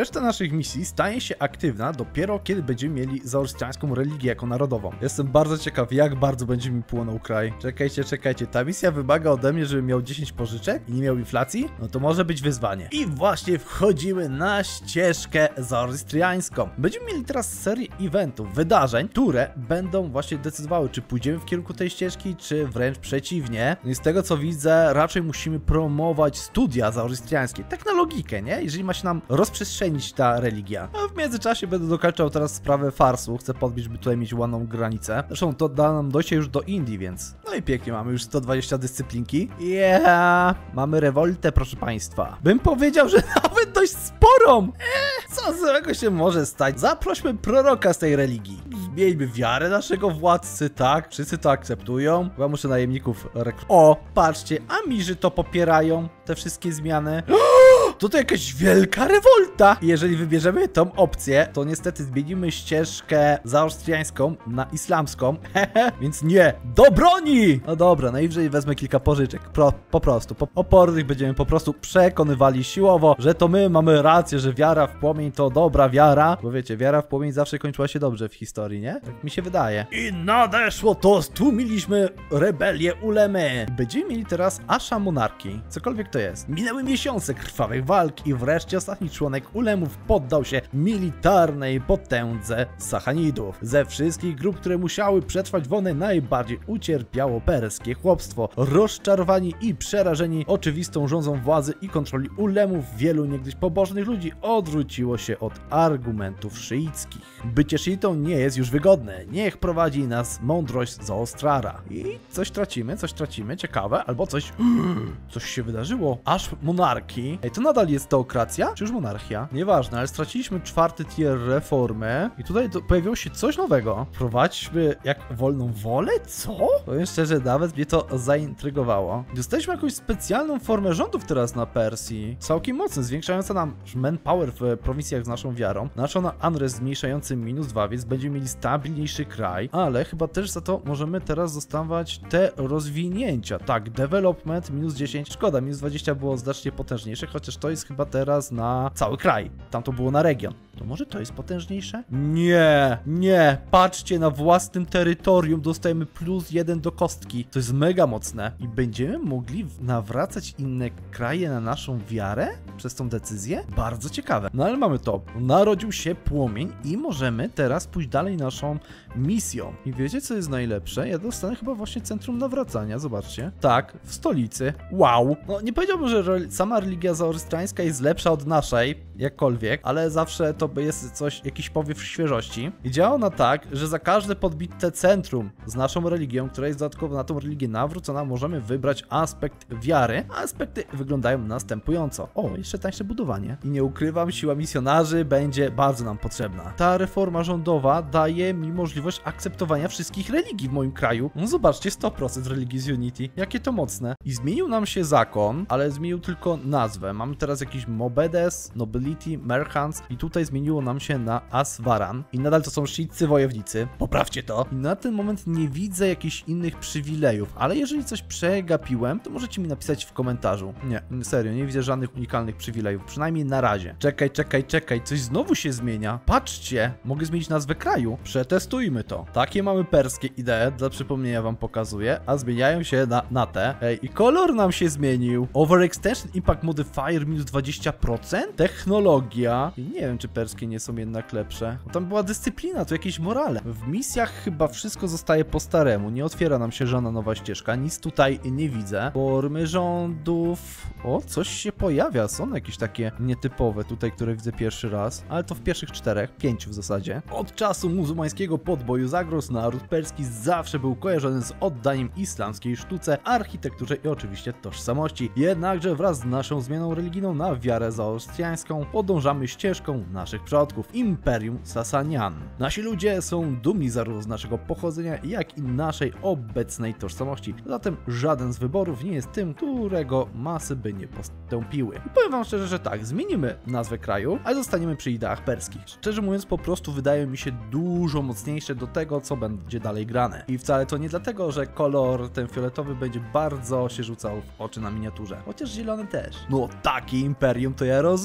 Reszta naszych misji staje się aktywna dopiero kiedy będziemy mieli zaorstriańską religię jako narodową. Jestem bardzo ciekaw, jak bardzo będzie mi płonął kraj. Czekajcie, czekajcie, ta misja wymaga ode mnie, żebym miał dziesięć pożyczek i nie miał inflacji? No to może być wyzwanie. I właśnie wchodzimy na ścieżkę zaorstriańską. Będziemy mieli teraz serię eventów, wydarzeń, które będą właśnie decydowały, czy pójdziemy w kierunku tej ścieżki, czy wręcz przeciwnie. No i z tego co widzę, raczej musimy promować studia zaorstriańskie. Tak na logikę, nie? Jeżeli ma się nam rozprzestrzenić ta religia. A w międzyczasie będę dokończał teraz sprawę farsu. Chcę podbić, by tutaj mieć ładną granicę. Zresztą to da nam dojście już do Indii, więc... No i pięknie, mamy już sto dwadzieścia dyscyplinki. Yeah! Mamy rewoltę, proszę państwa. Bym powiedział, że nawet dość sporą! Eee, co złego się może stać? Zaprośmy proroka z tej religii. Zmieńmy wiarę naszego władcy, tak? Wszyscy to akceptują. Chyba muszę najemników rekrutować. O, patrzcie, Amirzy to popierają, te wszystkie zmiany. To to jakaś wielka rewolta! I jeżeli wybierzemy tą opcję, to niestety zmienimy ścieżkę zaorstriańską na islamską. Hehe, więc nie, do broni! No dobra, najwyżej wezmę kilka pożyczek. Pro, po prostu, po, opornych będziemy po prostu przekonywali siłowo, że to my mamy rację, że wiara w płomień to dobra wiara. Bo wiecie, wiara w płomień zawsze kończyła się dobrze w historii, nie? Tak mi się wydaje. I nadeszło to, stłumiliśmy rebelię ulemy. Będziemy mieli teraz Asha Monarchii, cokolwiek to jest. Minęły miesiące krwawych walk i wreszcie ostatni członek ulemów poddał się militarnej potędze Sachanidów. Ze wszystkich grup, które musiały przetrwać wojnę, najbardziej ucierpiało perskie chłopstwo. Rozczarowani i przerażeni oczywistą rządzą władzy i kontroli ulemów, wielu niegdyś pobożnych ludzi odwróciło się od argumentów szyickich. Bycie szyitą nie jest już wygodne. Niech prowadzi nas mądrość Zaostrara. I coś tracimy, coś tracimy, ciekawe, albo coś... Coś się wydarzyło. Aż monarchii. Ej, to nadal jest teokracja? Czy już monarchia? Nieważne, ale straciliśmy czwarty tier reformy i tutaj do, pojawiło się coś nowego. Prowadźmy jak wolną wolę? Co? Powiem szczerze, nawet mnie to zaintrygowało. Dostaliśmy jakąś specjalną formę rządów teraz na Persji. Całkiem mocno, zwiększająca nam manpower w prowincjach z naszą wiarą. Naszą na unrest zmniejszający minus dwa, więc będziemy mieli stabilniejszy kraj, ale chyba też za to możemy teraz dostawać te rozwinięcia. Tak, development minus dziesięć. Szkoda, minus dwadzieścia było znacznie potężniejsze, chociaż to jest chyba teraz na cały kraj. Tam to było na region. To może to jest potężniejsze? Nie, nie. Patrzcie, na własnym terytorium dostajemy plus jeden do kostki. To jest mega mocne. I będziemy mogli nawracać inne kraje na naszą wiarę przez tą decyzję? Bardzo ciekawe. No ale mamy to. Narodził się płomień i możemy teraz pójść dalej naszą misją. I wiecie, co jest najlepsze? Ja dostanę chyba właśnie centrum nawracania. Zobaczcie. Tak, w stolicy. Wow. No nie powiedziałbym, że sama religia zaorstriańska jest lepsza od naszej, jakkolwiek, ale zawsze to jest coś, jakiś powiew świeżości. I działa ona tak, że za każde podbite centrum z naszą religią, która jest dodatkowo na tą religię nawrócona, możemy wybrać aspekt wiary, a aspekty wyglądają następująco. O, jeszcze tańsze budowanie. I nie ukrywam, siła misjonarzy będzie bardzo nam potrzebna. Ta reforma rządowa daje mi możliwość akceptowania wszystkich religii w moim kraju. No zobaczcie, sto procent religii z Unity. Jakie to mocne. I zmienił nam się zakon, ale zmienił tylko nazwę. Mamy teraz jakiś Mobedes, Nobility, Merchants i tutaj zmieniło nam się na Aswaran. I nadal to są szyicy wojownicy. Poprawcie to. I na ten moment nie widzę jakichś innych przywilejów, ale jeżeli coś przegapiłem, to możecie mi napisać w komentarzu. Nie, serio, nie widzę żadnych unikalnych przywilejów, przynajmniej na razie. Czekaj, czekaj, czekaj, coś znowu się zmienia. Patrzcie, mogę zmienić nazwę kraju. Przetestujmy to. Takie mamy perskie idee, dla przypomnienia wam pokazuję, a zmieniają się na, na te. Ej, i kolor nam się zmienił. Overextension Impact Modifier minus dwadzieścia procent? Technologia. I nie wiem, czy perskie nie są jednak lepsze. No tam była dyscyplina, to jakieś morale. W misjach chyba wszystko zostaje po staremu. Nie otwiera nam się żadna nowa ścieżka. Nic tutaj nie widzę. Formy rządów. O, coś się pojawia. Są jakieś takie nietypowe tutaj, które widzę pierwszy raz. Ale to w pierwszych czterech, pięciu w zasadzie. Od czasu muzułmańskiego podboju zagród naród perski zawsze był kojarzony z oddaniem islamskiej sztuce, architekturze i oczywiście tożsamości. Jednakże wraz z naszą zmianą religijną na wiarę zaorstriańską podążamy ścieżką naszych przodków, Imperium Sasanian. Nasi ludzie są dumni zarówno z naszego pochodzenia, jak i naszej obecnej tożsamości. Zatem żaden z wyborów nie jest tym, którego masy by nie postąpiły. I powiem wam szczerze, że tak, zmienimy nazwę kraju, ale zostaniemy przy ideach perskich. Szczerze mówiąc, po prostu wydają mi się dużo mocniejsze do tego, co będzie dalej grane. I wcale to nie dlatego, że kolor ten fioletowy będzie bardzo się rzucał w oczy na miniaturze. Chociaż zielony też. No takie imperium to ja rozumiem.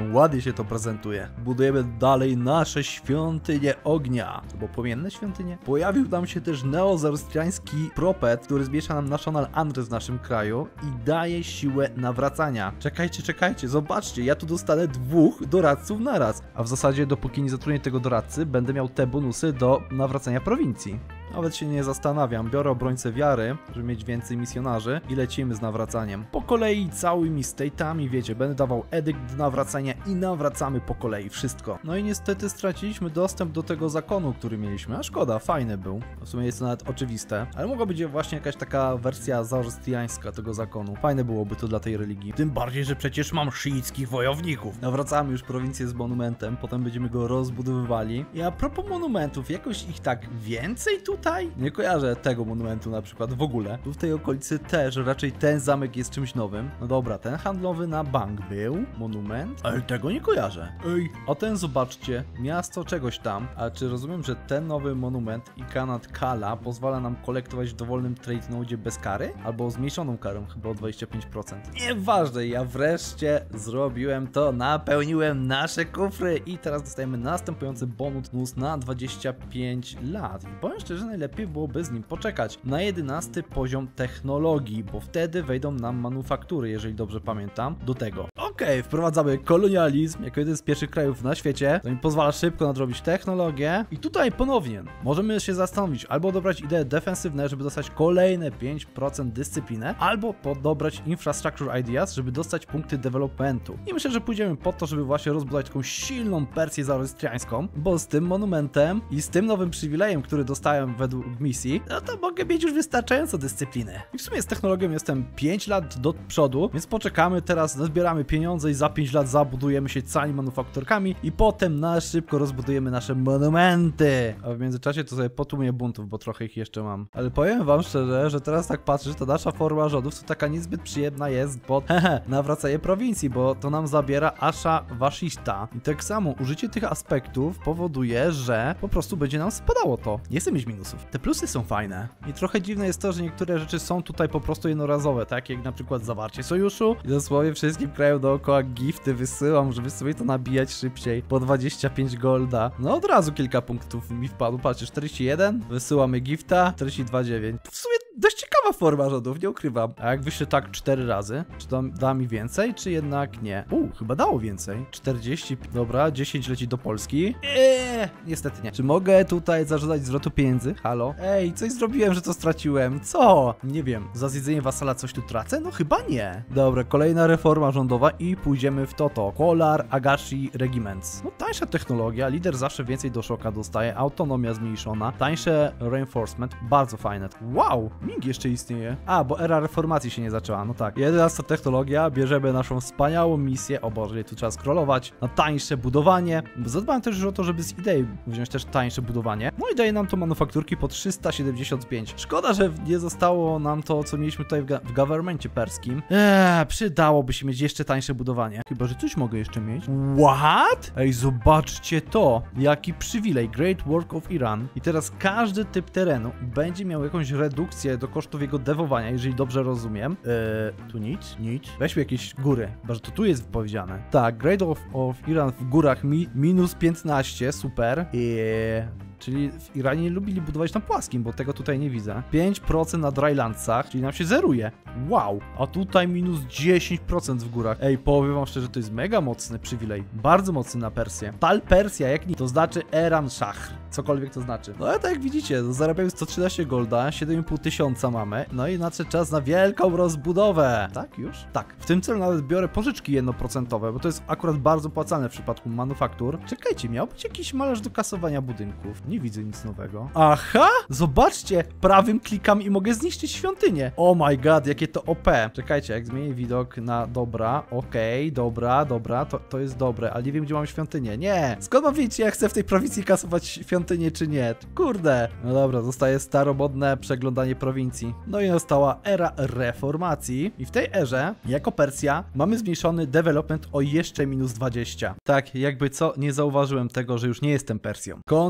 Powiem, ładnie się to prezentuje. Budujemy dalej nasze świątynie ognia. To było płomienne świątynie? Pojawił nam się też neozorstriański propet, który zmniejsza nam National Unrest w naszym kraju i daje siłę nawracania. Czekajcie, czekajcie, zobaczcie, ja tu dostanę dwóch doradców naraz. A w zasadzie dopóki nie zatrudnię tego doradcy, będę miał te bonusy do nawracania prowincji. Nawet się nie zastanawiam, biorę obrońcę wiary, żeby mieć więcej misjonarzy i lecimy z nawracaniem. Po kolei całymi state'ami, wiecie, będę dawał edykt do nawracania i nawracamy po kolei wszystko. No i niestety straciliśmy dostęp do tego zakonu, który mieliśmy, a szkoda, fajny był. W sumie jest to nawet oczywiste, ale mogła być właśnie jakaś taka wersja zoroastriańska tego zakonu. Fajne byłoby to dla tej religii. Tym bardziej, że przecież mam szyickich wojowników. Nawracamy już prowincję z monumentem, potem będziemy go rozbudowywali. I a propos monumentów, jakoś ich tak więcej tu tutaj? Nie kojarzę tego monumentu na przykład w ogóle. Tu w tej okolicy też raczej ten zamek jest czymś nowym. No dobra, ten handlowy na bank był monument, ale tego nie kojarzę. Ej, a ten zobaczcie, miasto czegoś tam. A czy rozumiem, że ten nowy monument i Kanat Kala pozwala nam kolektować w dowolnym trade node bez kary? Albo zmniejszoną karą, chyba o dwadzieścia pięć procent. Nieważne, ja wreszcie zrobiłem to, napełniłem nasze kufry i teraz dostajemy następujący bonus na dwadzieścia pięć lat. I powiem szczerze, najlepiej byłoby z nim poczekać na jedenasty poziom technologii, bo wtedy wejdą nam manufaktury, jeżeli dobrze pamiętam, do tego. Okej, okay, wprowadzamy kolonializm jako jeden z pierwszych krajów na świecie, to mi pozwala szybko nadrobić technologię i tutaj ponownie możemy się zastanowić, albo dobrać idee defensywne, żeby dostać kolejne pięć procent dyscypliny, albo podobrać infrastructure ideas, żeby dostać punkty developmentu. I myślę, że pójdziemy po to, żeby właśnie rozbudować taką silną Persję zoroastriańską, bo z tym monumentem i z tym nowym przywilejem, który dostałem według misji, no to mogę mieć już wystarczająco dyscypliny. I w sumie z technologią jestem pięć lat do przodu, więc poczekamy teraz, zbieramy pieniądze i za pięć lat zabudujemy się całymi manufakturkami i potem na szybko rozbudujemy nasze monumenty. A w międzyczasie to sobie potłumię buntów, bo trochę ich jeszcze mam. Ale powiem wam szczerze, że teraz tak patrzę, że ta nasza forma rządów to taka niezbyt przyjemna jest pod hehe, nawracanie prowincji, bo to nam zabiera Asha Vashishta. I tak samo użycie tych aspektów powoduje, że po prostu będzie nam spadało to. Nie chcę mieć minusów. Te plusy są fajne. I trochę dziwne jest to, że niektóre rzeczy są tutaj po prostu jednorazowe, tak jak na przykład zawarcie sojuszu. I dosłownie wszystkim krajom dookoła gifty wysyłam, żeby sobie to nabijać szybciej. Po dwadzieścia pięć golda. No od razu kilka punktów mi wpadło. Patrzcie, czterdzieści jeden, wysyłamy gifta, czterdzieści dwa dziewięć. W sumie dość ciekawa forma rządów, nie ukrywam. A jak wyślę tak cztery razy, czy to da mi więcej, czy jednak nie? Uuu, chyba dało więcej. czterdzieści, dobra, dziesięć leci do Polski. Eee, niestety nie. Czy mogę tutaj zażądać zwrotu pieniędzy? Halo? Ej, coś zrobiłem, że to straciłem. Co? Nie wiem. Za zjedzenie wasala coś tu tracę? No chyba nie. Dobra, kolejna reforma rządowa i pójdziemy w toto. Kolar Agashi Regiments. No tańsza technologia, lider zawsze więcej do szoka dostaje, autonomia zmniejszona, tańsze reinforcement, bardzo fajne. Wow! Ming jeszcze istnieje. A, bo era reformacji się nie zaczęła, no tak. jedenasta technologia, bierzemy naszą wspaniałą misję, o Boże, tu trzeba scrollować, na tańsze budowanie. Zadbałem też już o to, żeby z idei wziąć też tańsze budowanie. No i daje nam to manufakturki po trzysta siedemdziesiąt pięć. Szkoda, że nie zostało nam to, co mieliśmy tutaj w, ga w governmencie perskim. Eee, przydałoby się mieć jeszcze tańsze budowanie. Chyba, że coś mogę jeszcze mieć. What? Ej, zobaczcie to. Jaki przywilej. Great Work of Iran. I teraz każdy typ terenu będzie miał jakąś redukcję do kosztów jego dewowania, jeżeli dobrze rozumiem. Eee, tu nic, nic. Weźmy jakieś góry. Chyba, że to tu jest powiedziane. Tak, Great of, of Iran w górach mi minus piętnaście, super. Eee... Czyli w Iranie nie lubili budować na płaskim, bo tego tutaj nie widzę. pięć procent na drylandsach, czyli nam się zeruje. Wow! A tutaj minus dziesięć procent w górach. Ej, powiem wam szczerze, to jest mega mocny przywilej. Bardzo mocny na Persję. Tal Persja, jak nie, to znaczy Eran Szachr. Cokolwiek to znaczy. No ale tak jak widzicie, zarabiają sto trzynaście golda, siedem i pół tysiąca mamy. No i nadszedł czas na wielką rozbudowę. Tak już? Tak. W tym celu nawet biorę pożyczki jednoprocentowe, bo to jest akurat bardzo płacalne w przypadku manufaktur. Czekajcie, miał być jakiś malarz do kasowania budynków. Nie widzę nic nowego. Aha! Zobaczcie! Prawym klikam i mogę zniszczyć świątynię. Oh my god, jakie to O P. Czekajcie, jak zmienię widok na dobra. Okej, okay, dobra, dobra, to, to jest dobre, ale nie wiem, gdzie mam świątynię. Nie! Skąd mam wiedzieć, jak chcę w tej prowincji kasować świątynię, czy nie? Kurde! No dobra, zostaje staromodne przeglądanie prowincji. No i nastała era reformacji. I w tej erze, jako Persja, mamy zmniejszony development o jeszcze minus dwadzieścia. Tak, jakby co, nie zauważyłem tego, że już nie jestem Persją. Kontynuujemy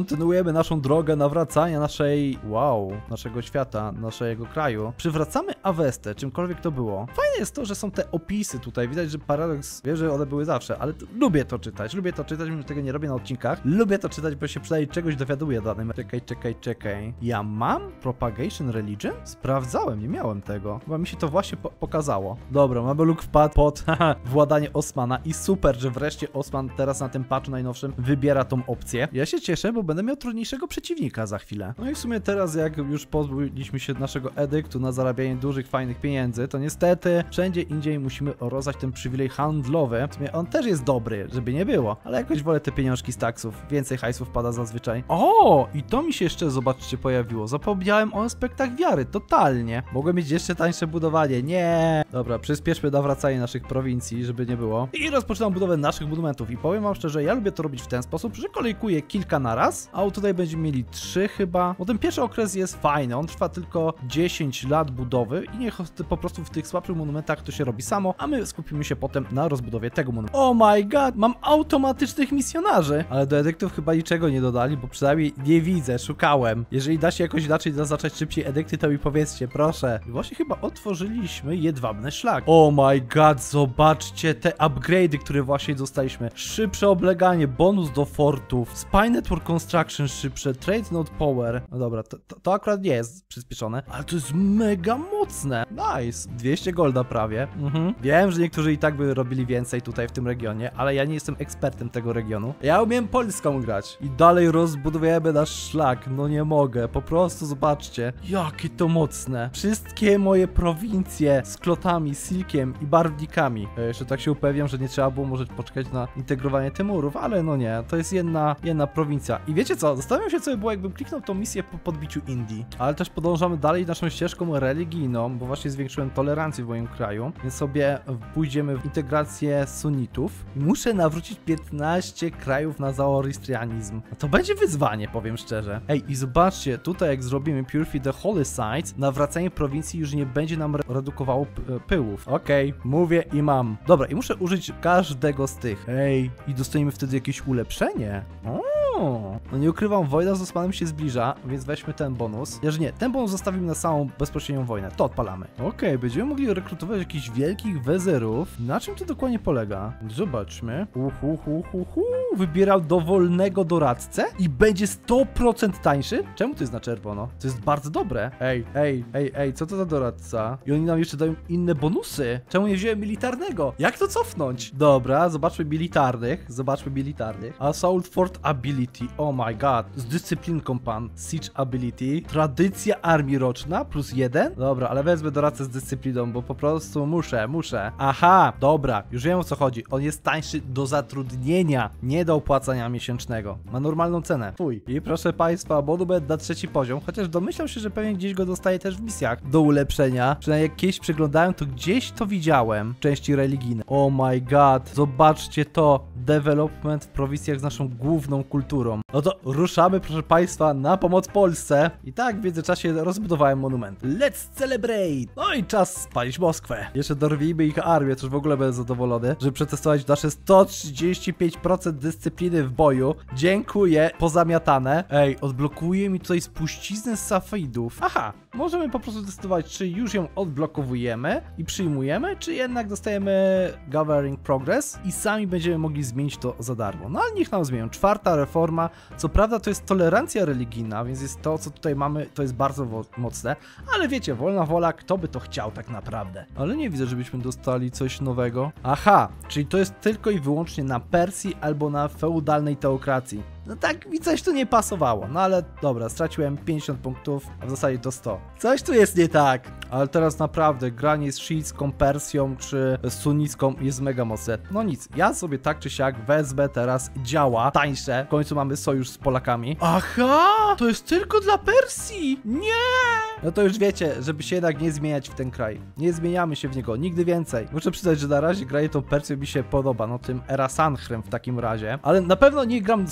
kontynuujemy naszą drogę nawracania naszej, wow, naszego świata, naszego kraju. Przywracamy Avestę, czymkolwiek to było. Fajne jest to, że są te opisy tutaj. Widać, że Paradox wie, że one były zawsze, ale lubię to czytać. Lubię to czytać, mimo że tego nie robię na odcinkach. Lubię to czytać, bo się przynajmniej czegoś dowiaduję danym. Czekaj, czekaj, czekaj. Ja mam Propagation Religion? Sprawdzałem, nie miałem tego. Chyba mi się to właśnie po pokazało. Dobra, mamy luk wpadł pod władanie Osmana i super, że wreszcie Osman teraz na tym patchu najnowszym wybiera tą opcję. Ja się cieszę, bo będę miał trudniejszego przeciwnika za chwilę. No i w sumie teraz, jak już pozbyliśmy się naszego edyktu na zarabianie dużych, fajnych pieniędzy, to niestety wszędzie indziej musimy rozdać ten przywilej handlowy. W sumie on też jest dobry, żeby nie było, ale jakoś wolę te pieniążki z taksów. Więcej hajsów pada zazwyczaj. O, i to mi się jeszcze, zobaczcie, pojawiło. Zapomniałem o aspektach wiary, totalnie. Mogłem mieć jeszcze tańsze budowanie, nie. Dobra, przyspieszmy nawracanie naszych prowincji, żeby nie było. I rozpoczynam budowę naszych monumentów. I powiem wam szczerze, ja lubię to robić w ten sposób, że kolejkuję kilka na raz, a tutaj będziemy mieli trzy chyba. Bo ten pierwszy okres jest fajny, on trwa tylko dziesięć lat budowy i niech po prostu w tych słabszych monumentach to się robi samo, a my skupimy się potem na rozbudowie tego monumentu. Oh my god, mam automatycznych misjonarzy! Ale do edyktów chyba niczego nie dodali, bo przynajmniej nie widzę, szukałem. Jeżeli da się jakoś inaczej zaznaczać szybciej edykty, to mi powiedzcie, proszę. I właśnie chyba otworzyliśmy jedwabny szlak. Oh my god, zobaczcie te upgrade'y, które właśnie dostaliśmy. Szybsze obleganie, bonus do fortów, Spy Network Construction szybsze, Trade Node Power. No dobra, to, to, to akurat nie jest przyspieszone, ale to jest mega mocne. Nice. dwieście golda prawie. Mhm. Wiem, że niektórzy i tak by robili więcej tutaj w tym regionie, ale ja nie jestem ekspertem tego regionu. Ja umiem Polską grać. I dalej rozbudujemy nasz szlak. No nie mogę. Po prostu zobaczcie. Jakie to mocne. Wszystkie moje prowincje z klotami, silkiem i barwnikami. Ja jeszcze tak się upewniam, że nie trzeba było może poczekać na integrowanie Tymurów, ale no nie. To jest jedna, jedna prowincja. I wiecie co? Zastanawiam się, co by było, jakbym kliknął tą misję po podbiciu Indii. Ale też podążamy dalej naszą ścieżką religijną, bo właśnie zwiększyłem tolerancję w moim kraju, więc sobie pójdziemy w integrację sunnitów. I muszę nawrócić piętnaście krajów na zoroastrianizm. No to będzie wyzwanie, powiem szczerze. Ej, i zobaczcie, tutaj jak zrobimy Purify the Holy Sites, nawracanie prowincji już nie będzie nam re redukowało pyłów. Okej, okay, mówię i mam. Dobra, i muszę użyć każdego z tych. Ej, i dostaniemy wtedy jakieś ulepszenie. O! No nie ukrywam, wojna z Osmanem się zbliża, więc weźmy ten bonus. Chociaż nie, ten bonus zostawimy na samą bezpośrednią wojnę. To odpalamy. Okej, okay, będziemy mogli rekrutować jakichś wielkich wezerów. Na czym to dokładnie polega? Zobaczmy. Uhu, hu, hu, hu. Wybierał dowolnego doradcę i będzie sto procent tańszy? Czemu to jest na czerwono? To jest bardzo dobre. Ej, ej, ej, ej, co to za doradca? I oni nam jeszcze dają inne bonusy. Czemu nie wziąłem militarnego? Jak to cofnąć? Dobra, zobaczmy militarnych. Zobaczmy militarnych. Assault Fort Ability. Oh my god. Z dyscyplinką pan. Siege Ability. Tradycja armii roczna plus jeden. Dobra, ale wezmę doradcę z dyscypliną, bo po prostu muszę, muszę. Aha, dobra. Już wiem, o co chodzi. On jest tańszy do zatrudnienia, nie do opłacania miesięcznego. Ma normalną cenę. Fuj. I proszę państwa, monument na trzeci poziom, chociaż domyślam się, że pewnie gdzieś go dostaje też w misjach do ulepszenia. Przynajmniej jak kiedyś przeglądałem, to gdzieś to widziałem w części religijnej. Oh my god. Zobaczcie to. Development w prowincjach z naszą główną kulturą. No to ruszamy, proszę państwa, na pomoc Polsce. I tak w międzyczasie rozbudowałem monument. Let's celebrate! No i czas spalić Moskwę. Jeszcze dorwijmy ich armię, też w ogóle będę zadowolony, żeby przetestować nasze sto trzydzieści pięć procent dyscypliny w boju. Dziękuję, pozamiatane. Ej, odblokuje mi tutaj spuściznę z safidów. Aha, możemy po prostu decydować, czy już ją odblokowujemy i przyjmujemy, czy jednak dostajemy Gathering Progress i sami będziemy mogli zmienić to za darmo. No ale niech nam zmienią. Czwarta reforma. Co prawda to jest tolerancja religijna, więc jest to, co tutaj mamy, to jest bardzo mocne, ale wiecie, wolna wola, kto by to chciał tak naprawdę. Ale nie widzę, żebyśmy dostali coś nowego. Aha, czyli to jest tylko i wyłącznie na Persji albo na feudalnej teokracji. No tak mi coś tu nie pasowało, no ale dobra, straciłem pięćdziesiąt punktów, a w zasadzie to sto. Coś tu jest nie tak. Ale teraz naprawdę granie z szyicką Persją czy sunnicką jest mega mocne. No nic, ja sobie tak czy siak wezmę teraz działa tańsze. W końcu mamy sojusz z Polakami. Aha, to jest tylko dla Persji. Nie! No to już wiecie, żeby się jednak nie zmieniać w ten kraj. Nie zmieniamy się w niego, nigdy więcej. Muszę przyznać, że na razie granie tą Persją mi się podoba, no tym Erasanchrem w takim razie. Ale na pewno nie gram super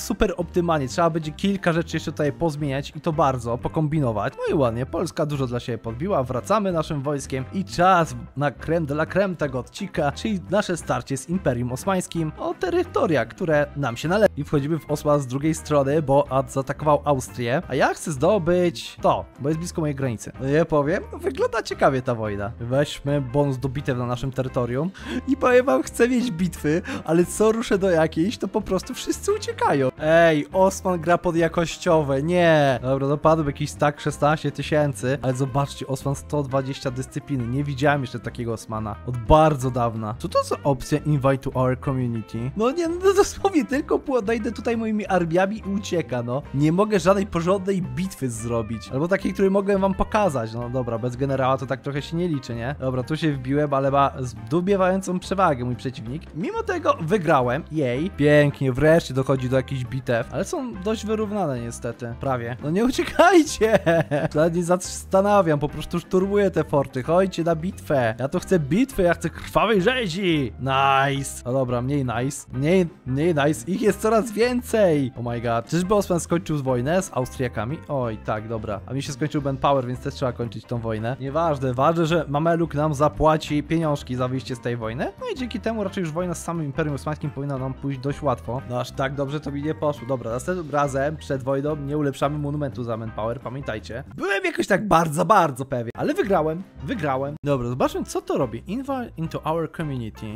optymalnie. Trzeba będzie kilka rzeczy jeszcze tutaj pozmieniać i to bardzo, pokombinować. No i ładnie, Polska dużo dla siebie podbiła, wracamy naszym wojskiem i czas na creme de la creme tego odcinka, czyli nasze starcie z Imperium Osmańskim o terytoria, które nam się należy. I wchodzimy w Osman z drugiej strony, bo Ad zaatakował Austrię, a ja chcę zdobyć to, bo jest blisko mojej granicy. No nie powiem, wygląda ciekawie ta wojna. Weźmy bonus do bitew na naszym terytorium i powiem wam, chcę mieć bitwy, ale co ruszę do jakiejś, to po prostu wszyscy uciekają. Ej, Osman gra pod jakościowe, nie. Dobra, dopadł jakiś stack szesnaście tysięcy, ale zobaczcie, Osman sto dwadzieścia dyscypliny. Nie widziałem jeszcze takiego Osmana od bardzo dawna. Co to za opcja invite to our community? No nie, no dosłownie tylko podejdę tutaj moimi armiami i ucieka, no. Nie mogę żadnej porządnej bitwy zrobić. Albo takiej, której mogę wam pokazać. No dobra, bez generała to tak trochę się nie liczy, nie? Dobra, tu się wbiłem, ale ma zdubiewającą przewagę mój przeciwnik. Mimo tego wygrałem. Jej. Pięknie, wreszcie dochodzi do jakichś bitew, ale są dość wyrównane niestety. Prawie. No nie uciekajcie! Nawet nie zastanawiam, po prostu szturmuję te forty. Chodźcie na bitwę. Ja to chcę bitwy, ja chcę krwawej rzezi. Nice. No dobra, mniej nice. Mniej, mniej nice. Ich jest coraz więcej. Oh my god. Czyżby Osman skończył wojnę z Austriakami? Oj, tak, dobra. A mi się skończył manpower, więc też trzeba kończyć tą wojnę. Nieważne, ważne, że Mameluk nam zapłaci pieniążki za wyjście z tej wojny. No i dzięki temu raczej już wojna z samym Imperium Osmańskim powinna nam pójść dość łatwo. No aż tak dobrze to mi nie poszło. Dobra, następnym razem przed wojną nie ulepszamy monumentu za manpower, pamiętajcie. Byłem jakoś tak bardzo, bardzo pewien, ale wygrałem, wygrałem. Dobra, zobaczmy co to robi. Invite into our community.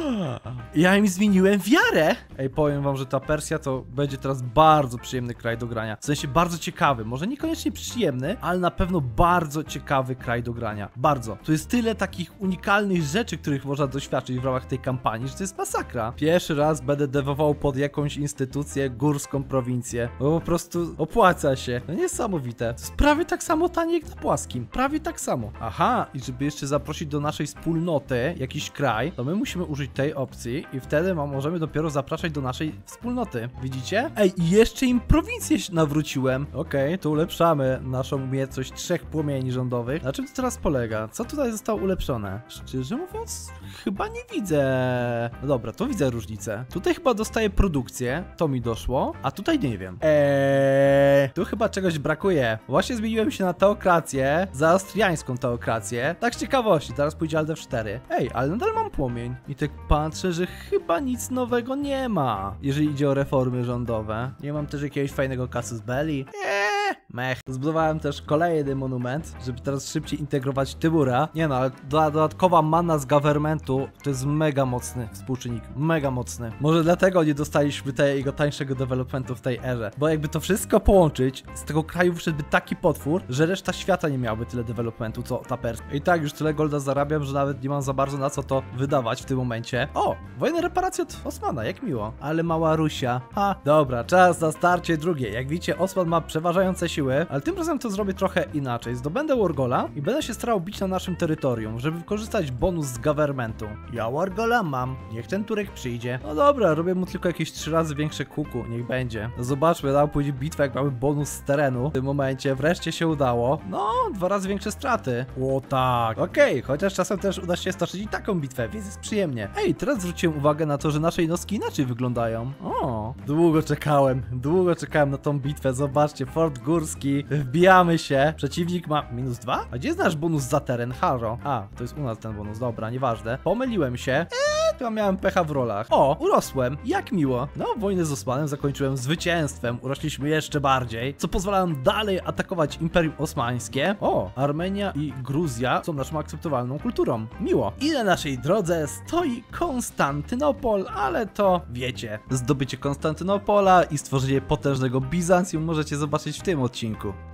Ja im zmieniłem wiarę. Ej, powiem wam, że ta Persja to będzie teraz bardzo przyjemny kraj do grania. W sensie bardzo ciekawy, może niekoniecznie przyjemny, ale na pewno bardzo ciekawy kraj do grania. Bardzo. Tu jest tyle takich unikalnych rzeczy, których można doświadczyć w ramach tej kampanii, że to jest masakra. Pierwszy raz będę dewował pod jakąś instytucję górską prowincję, bo po prostu opłaca się. No niesamowite. To jest prawie tak samo tanie jak na płaskim. Prawie tak samo. Aha, i żeby jeszcze zaprosić do naszej wspólnoty jakiś kraj, to my musimy użyć tej opcji i wtedy możemy dopiero zapraszać do naszej wspólnoty. Widzicie? Ej, i jeszcze im prowincję nawróciłem. Okej, okay, to ulepszamy naszą umiejętność trzech płomieni rządowych. Na czym to teraz polega? Co tutaj zostało ulepszone? Szczerze mówiąc, chyba nie widzę. No dobra, to widzę różnicę. Tutaj chyba dostaję produkcję, to mi doszło, a tutaj nie wiem. Eee, tu chyba czegoś brakuje. Właśnie zmieniłem się na teokrację, za austriańską teokrację. Tak z ciekawości, teraz pójdzie Alde cztery. Ej, ale nadal mam płomień. I tak patrzę, że chyba nic nowego nie ma, jeżeli idzie o reformy rządowe. Nie mam też jakiegoś fajnego casus belli. Eee, mech. Zbudowałem też kolejny monument, żeby teraz szybciej integrować Tymura. Nie no, ale dodatkowa mana z governmentu to jest mega mocny współczynnik. Mega mocny. Może dlatego nie dostaliśmy tego tańszego developmentu w tej erze. Bo jakby to wszystko połączyć, z tego kraju wyszedłby taki potwór, że reszta świata nie miałaby tyle developmentu, co ta Persja. I tak już tyle golda zarabiam, że nawet nie mam za bardzo na co to wydawać w tym momencie. O, wojna reparacji od Osmana, jak miło. Ale mała Rusia. Ha, dobra, czas na starcie drugie. Jak widzicie, Osman ma przeważające siły, ale tym razem to zrobię trochę inaczej. Zdobędę Wargola i będę się starał bić na naszym terytorium, żeby wykorzystać bonus z governmentu. Ja Wargola mam, niech ten Turek przyjdzie. No dobra, robię mu tylko jakieś trzy razy większe kuku, niech będzie. No zobaczmy, tam pójdzie bitwa, jak mamy bonus z terenu. W tym momencie wreszcie się udało. No, dwa razy większe straty. O tak, okej, okay, chociaż czasem też uda się stoczyć i taką bitwę, więc jest przyjemnie. Ej, teraz zwróciłem uwagę na to, że nasze jednostki inaczej wyglądają. O, długo czekałem, długo czekałem na tą bitwę. Zobaczcie, Fort Górski, wbijamy się. Przeciwnik ma minus dwa? A gdzie jest nasz bonus za teren? Haro. A, to jest u nas ten bonus, dobra, nieważne. Pomyliłem się. Eee, to miałem pecha w rolach. O, urosłem, jak miło. No, wojnę z Osmanem zakończyłem zwycięstwem. Urośliśmy jeszcze bardziej, co pozwala nam dalej atakować Imperium Osmańskie. O, Armenia i Gruzja są naszą akceptowalną kulturą. Miło. I na naszej drodze stoi Konstantynopol, ale to wiecie. Zdobycie Konstantynopola i stworzenie potężnego Bizancjum możecie zobaczyć w tym odcinku.